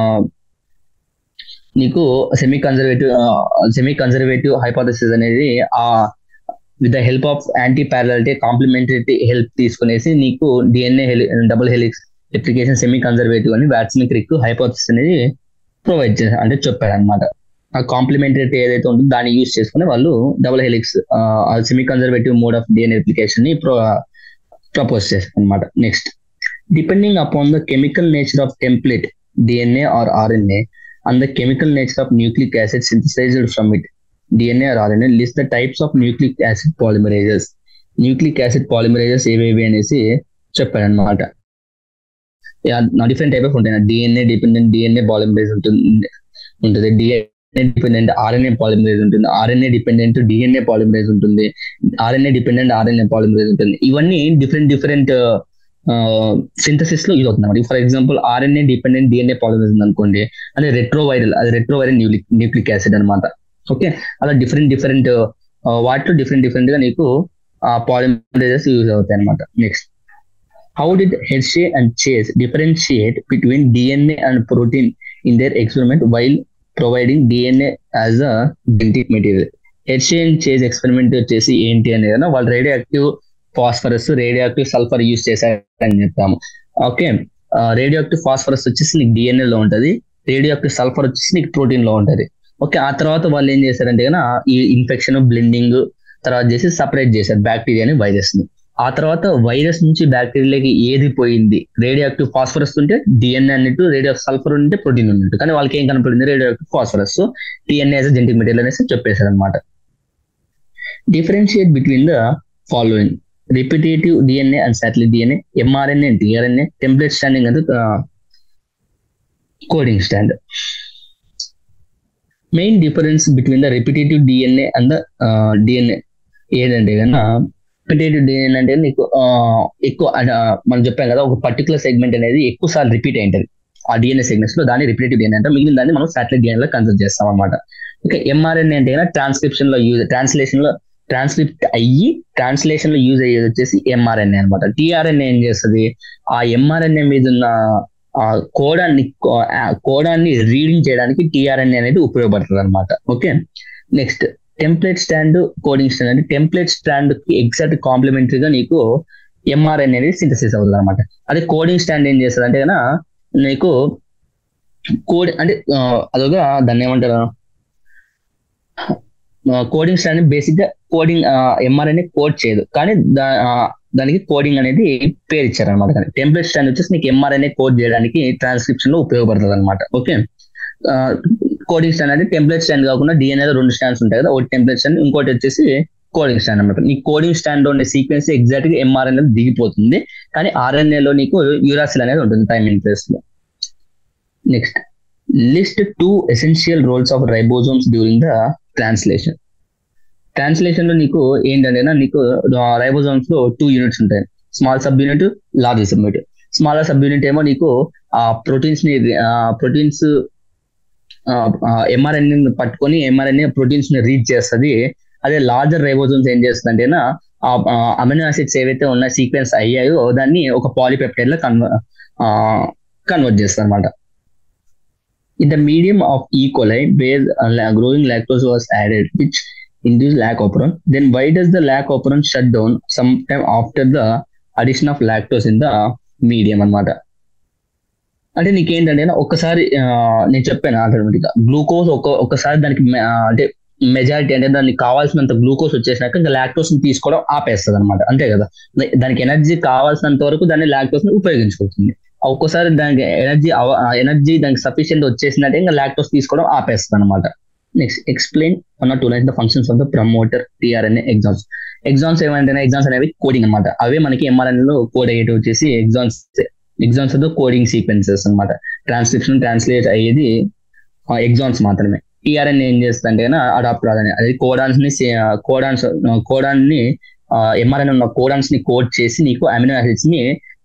నీకు semi conservative semi conservative hypothesis అనేది ఆ with the help of anti parallelity complementary help తీసుకునేసి నీకు DNA double helix replication semi conservative అని వాట్సన్ క్రిక్ హైపోథెసిస్ అనేది ప్రొవైడ్ చేశారు, అంటే చెప్పారు అనమాట. ఆ కాంప్లిమెంటరీ ఏదైతే ఉంటుందో దాన్ని యూజ్ చేసుకుని వాళ్ళు double helix semi conservative mode of DNA replication ని ప్రో ప్రపోజ్ చేశారు అనమాట. Next, depending upon the chemical nature of template D N A or R N A and the chemical nature of nucleic acid synthesized from it, D N A or R N A, list the types of nucleic acid polymerases. Nucleic acid polymerases ఏవేవి అనేసి చెప్పాడు అనమాట. Different type of ఉంటాయి, DNA dependent DNA polymerase ఉంటుంది ఉంటుంది DNA dependent RNA polymerase ఉంటుంది, RNA dependent DNA polymerase ఉంటుంది, RNA dependent RNA polymerase ఉంటుంది. ఇవన్నీ డిఫరెంట్ డిఫరెంట్ సింథసిస్ లో యూజ్ అవుతుంది అనమాట. For example RNA dependent DNA polymerase ఉంది అనుకోండి, అది రెట్రోవైరల్, అది రెట్రోవైరల్ న్యూక్లిక్ న్యూక్లిక్ యాసిడ్ అనమాట. ఓకే, అలా డిఫరెంట్ డిఫరెంట్ వాటిలో డిఫరెంట్ డిఫరెంట్ గా నీకు ఆ పాలిమరేజెస్ యూజ్ అవుతాయి అనమాట. Next, how did Hershey and Chase differentiate between DNA and protein in their experiment while providing DNA as a genetic material? Hershey and Chase experiment వచ్చేసి ఏంటి అనేది, వాళ్ళు radioactive phosphorus, radioactive sulphur use చేశారని చెప్తాము. Okay, radio active phosphorus వచ్చేసి నీకు DNA లో ఉంటది, రేడియో యాక్టివ్ సల్ఫర్ వచ్చేసి నీకు ప్రోటీన్ లో ఉంటది. ఓకే, ఆ తర్వాత వాళ్ళు ఏం చేశారంటే కన్నా ఈ ఇన్ఫెక్షన్, బ్లెండింగ్ తర్వాత చేసి సపరేట్ చేశారు బ్యాక్టీరియాని, వైరస్ ని. ఆ తర్వాత వైరస్ నుంచి బ్యాక్టీరియాకి ఏది పోయింది, రేడియో యాక్టివ్ ఫాస్ఫరస్ ఉంటే డిఎన్ఏ అన్నట్టు, రేడియో సల్ఫర్ ఉంటే ప్రోటీన్ ఉన్నట్టు. కానీ వాళ్ళకి ఏం కనపడింది, radioactive phosphorus, DNA genetic material అనేసి చెప్పేశారు అనమాట. Differentiate between the following: repetitive D N A and satellite D N A, mRNA and tRNA, template standing and uh, coding stand. Main difference between the repetitive D N A and the uh, D N A ఏంటంటే కన్నా, repetitive D N A అంటే నీకు ఎక్కువ మనం చెప్పాం కదా, ఒక particular segment అనేది ఎక్కువ సార్లు రిపీట్ అయింటది ఆ డిఎన్ఏ సెగ్మెంట్స్ లో, దాన్ని రిపీటేటివ్ D N A అంటే, మిగిలిన దాన్ని మనం సాటిలైట్ D N A లో కన్సిడర్ చేస్తాం అనమాట. ఓకే, mRNA అంటే కన్నా ట్రాన్స్క్రిప్షన్ లో యూజ్, ట్రాన్స్లేషన్ లో ట్రాన్స్క్రిప్ట్ అయ్యి ట్రాన్స్లేషన్ లో యూజ్ అయ్యేది వచ్చేసి ఎంఆర్ఎన్ఏ అనమాట. టిఆర్ఎన్ఏ ఏం చేస్తుంది, ఆ ఎంఆర్ఎన్ఏ మీద ఉన్న ఆ కోడాన్ని కోడాన్ని రీడింగ్ చేయడానికి టిఆర్ఎన్ఏ అనేది ఉపయోగపడుతుంది అనమాట. Okay, next, template strand, coding strand. అంటే టెంప్లెట్ స్టాండ్ కి ఎగ్జాక్ట్ కాంప్లిమెంటరీగా నీకు ఎంఆర్ఎన్ఏ అనేది సింథసిస్ అవుతుంది అనమాట. అదే కోడింగ్ స్టాండ్ ఏం చేస్తుంది అంటే కన్నా నీకు కోడ్ అంటే అదొక దాన్ని ఏమంటారు, కోడింగ్ స్టాండ్ బేసిక్ గా కోడింగ్ ఎంఆర్ఎన్ఏ కోడ్ చేయదు, కానీ దానికి కోడింగ్ అనేది పేరు ఇచ్చారు అనమాట. కానీ టెంప్లెట్ స్టాండ్ వచ్చేసి నీకు ఎంఆర్ఎన్ఏ కోడ్ చేయడానికి ట్రాన్స్క్రిప్షన్ లో ఉపయోగపడుతుంది అనమాట. ఓకే, కోడింగ్ స్టాండ్ అంటే టెంప్లెట్ స్టాండ్ కాకుండా డిఎన్ఏలో రెండు స్టాండ్స్ ఉంటాయి కదా, ఒకటి టెంప్లెట్ స్టాండ్, ఇంకోటి వచ్చేసి కోడింగ్ స్టాండ్ అనమాట. నీ కోడింగ్ స్టాండ్ లో ఉండే సీక్వెన్స్ ఎగ్జాక్ట్ గా ఎంఆర్ఎన్ఏ దిగిపోతుంది, కానీ ఆర్ఎన్ఏలో నీకు యూరాసిల్ అనేది ఉంటుంది థైమిన్ ప్లేస్ లో. Next, list two essential roles of ribosomes during the translation. Translation లో నీకు ఏంటంటే నీకు రైబోజోమ్స్ లో టూ యూనిట్స్ ఉంటాయి, small subunit, large subunit. Small subunit ఏమో నీకు ఆ ప్రోటీన్స్ ని ప్రోటీన్స్ ఎంఆర్ఎన్ఏ పట్టుకొని ఎంఆర్ఎన్ఏ ప్రోటీన్స్ ని రీడ్ చేస్తుంది. అదే లార్జర్ రైబోజోమ్స్ ఏం చేస్తుంది అంటే అమినో యాసిడ్స్ ఏవైతే ఉన్న సీక్వెన్స్ అయ్యాయో దాన్ని ఒక పాలిపెప్టైడ్ లో కన్వ కన్వర్ట్ చేస్తుంది అనమాట. In the medium of E. coli, where uh, growing lactose was added, which induced lac operon, then why does the lac operon shut down sometime after the addition of lactose in the medium అన్నమాట? అంటే నీకేంటంటే ఒక్కసారి నేను చెప్పాను automatic గా glucose ఒక ఒకసారి దానికి అంటే మెజారిటీ అంటే దానికి కావాల్సినంత గ్లూకోజ్ వచ్చేసినాక ఇంకా లాక్టోస్ ని తీసుకోవడం ఆపేస్తుంది అనమాట. అంతే కదా, దానికి ఎనర్జీ కావాల్సినంత వరకు దాన్ని లాక్టోస్ ని ఉపయోగించుకుంటుంది. ఒక్కోసారి దానికి ఎనర్జీ ఎనర్జీ దానికి సఫిషియెంట్ వచ్చేసినట్టే ఇంకా లాక్టోస్ తీసుకోవడం ఆపేస్తుంది అనమాట. Next, explain one or two lines the functions of the promoter tRNA exons. Exons ఏమంటే ఎగ్జామ్స్ అనేవి కోడింగ్ అనమాట. అవే మనకి ఎంఆర్ఎన్ఏ లో కోడ్ అయ్యేటి వచ్చేసి exons. Exons of the coding sequences అనమాట. ట్రాన్స్క్రిప్షన్ ట్రాన్స్లేట్ అయ్యేది ఎగ్జామ్స్ మాత్రమే. టిఆర్ఎన్ఏ ఏం చేస్తుందంటే అడాప్ట్ రాదని, అది కోడాన్స్ ని కోడాన్స్ కోడాన్ ని ఎంఆర్ఎన్ఏ ఉన్న కోడాన్స్ ని కోడ్ చేసి నీకు అమినో యాసిడ్స్ ని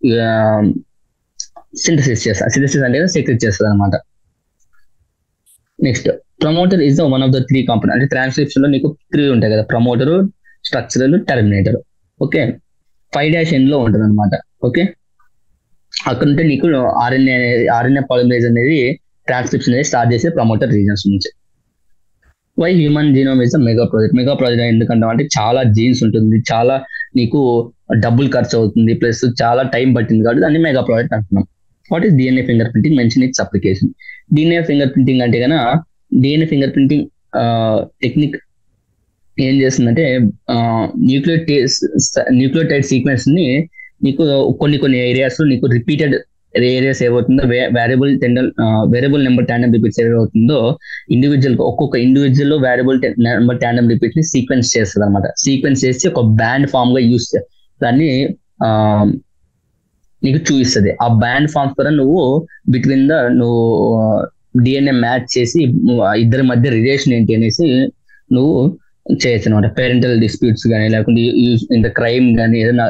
సింథసిస్ చేస్తా సింథసిస్ అంటే సెక్రెట్ చేస్తుంది అనమాట. Next, promoter is the one of the three component. అంటే ట్రాన్స్క్రిప్షన్ లో నీకు త్రీ ఉంటాయి కదా, promoter, structural, terminator. Okay, five dash N లో ఉంటుంది అనమాట. ఓకే, అక్కడ ఉంటే నీకు ఆర్ఎన్ఏ ఆర్ఎన్ఏ పాలిమరేజ్ అనేది ట్రాన్స్క్రిప్షన్ అనేది స్టార్ట్ చేసే ప్రమోటర్ రీజన్స్ నుంచి. Why human genome is the mega project. Mega project ఎందుకంటే అంటే చాలా జీన్స్ ఉంటుంది, చాలా నీకు డబ్బులు ఖర్చు అవుతుంది, ప్లస్ చాలా టైం పట్టింది కాబట్టి దాన్ని మెగా ప్రాజెక్ట్ అంటున్నాం. What is DNA finger printing, mention its application. DNA finger printing అంటే కన్నా డిఎన్ఏ ఫింగర్ ప్రింటింగ్ టెక్నిక్ ఏం చేస్తుందంటే న్యూక్లియోటైడ్ న్యూక్లియోటైడ్ సీక్వెన్స్ ని నీకు కొన్ని కొన్ని ఏరియాస్ లో నీకు రిపీటెడ్ ఏరియాస్ ఏమవుతుందో variable tandem variable number tandem repeats ఏమవుతుందో ఇండివిజువల్ ఒక్కొక్క ఇండివిజువల్ లో వేరియబుల్ నెంబర్ ట్యాండమ్ రిపీట్ ని సీక్వెన్స్ చేస్తుంది అనమాట. సీక్వెన్స్ చేసి ఒక బ్యాండ్ ఫామ్ గా యూస్ దాన్ని ఆ నీకు చూపిస్తుంది. ఆ బ్యాండ్ ఫామ్స్ ద్వారా నువ్వు బిట్వీన్ ద నువ్వు డిఎన్ఏ మ్యాచ్ చేసి ఇద్దరి మధ్య రిలేషన్ ఏంటి అనేసి నువ్వు చేయొచ్చు అనమాట. పేరెంటల్ డిస్ప్యూట్స్ కానీ లేకుంటే ఇన్ ద క్రైమ్ కానీ ఏదైనా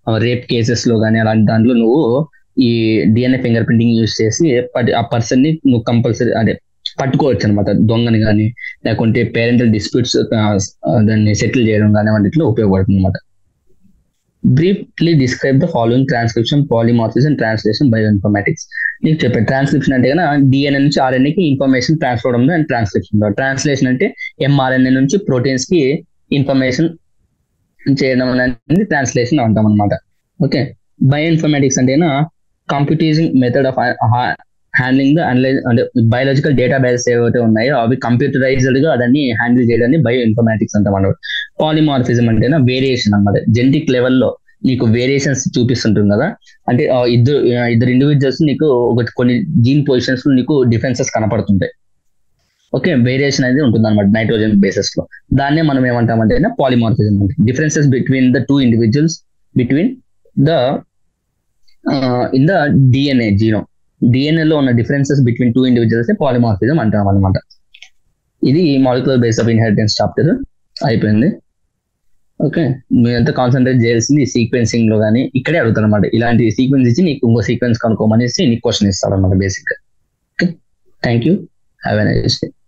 రేప్ కేసెస్ లో కానీ అలాంటి దాంట్లో నువ్వు ఈ డిఎన్ఏ ఫింగర్ ప్రింటింగ్ యూజ్ చేసి పట్- ఆ పర్సన్ ని నువ్వు కంపల్సరీ అదే పట్టుకోవచ్చు అనమాట, దొంగని కానీ లేకుంటే పేరెంటల్ డిస్ప్యూట్స్ దాన్ని సెటిల్ చేయడం కానీ వాటిలో ఉపయోగపడుతుంది అనమాట. Briefly describe the following transcription, polymorphism, translation, bioinformatics. నీకు చెప్పే ట్రాన్స్క్రిప్షన్ అంటే కన్నా డిఎన్ఏ నుంచి ఆర్ఎన్ఏకి ఇన్ఫర్మేషన్ ట్రాన్స్ఫర్ అవడం అండ్ ట్రాన్స్క్రిప్షన్. ట్రాన్స్లేషన్ అంటే ఎంఆర్ఎన్ఏ నుంచి ప్రోటీన్స్ కి ఇన్ఫర్మేషన్ చేయడం అనేది ట్రాన్స్లేషన్ అంటాం అనమాట. ఓకే, బయోఇన్ఫర్మాటిక్స్ అంటే computerizing method of handling the analyse అంటే బయాలజికల్ డేటా బేస్ ఏవైతే ఉన్నాయో అవి కంప్యూటరైజ్డ్ గా దాన్ని హ్యాండిల్ చేయడాన్ని బయో ఇన్ఫర్మాటిక్స్ అంటాం అన్నమాట. పాలిమార్ఫిజం అంటే వేరియేషన్ అన్నమాట, జెనెటిక్ లెవెల్లో నీకు వేరియేషన్స్ చూపిస్తుంటుంది కదా, అంటే ఆ ఇద్దరు ఆ ఇద్దరు ఇండివిజువల్స్ నీకు ఒక కొన్ని జీన్ పొజిషన్స్ లో నీకు డిఫరెన్సెస్ కనపడుతుంటాయి. ఓకే, వేరియేషన్ అనేది ఉంటుంది అనమాట నైట్రోజన్ బేసెస్ లో. దాన్నే మనం ఏమంటామంటే పాలిమార్ఫిజం అంటే differences between the two individuals between the in the DNA genome. DNA లో ఉన్న differences between two individuals polymorphism అంటాం అనమాట. ఇది molecular base of inheritance chapter అయిపోయింది. ఓకే, మీరంతా కాన్సన్ట్రేట్ చేయాల్సింది సీక్వెన్సింగ్ లో కానీ ఇక్కడే అడుగుతారు అనమాట. ఇలాంటి సీక్వెన్స్ ఇచ్చి నీకు ఇంకో సీక్వెన్స్ కనుక్కోమనేసి నీకు క్వశ్చన్ ఇస్తాడు అనమాట బేసిక్ గా. Okay, thank you, have a nice day.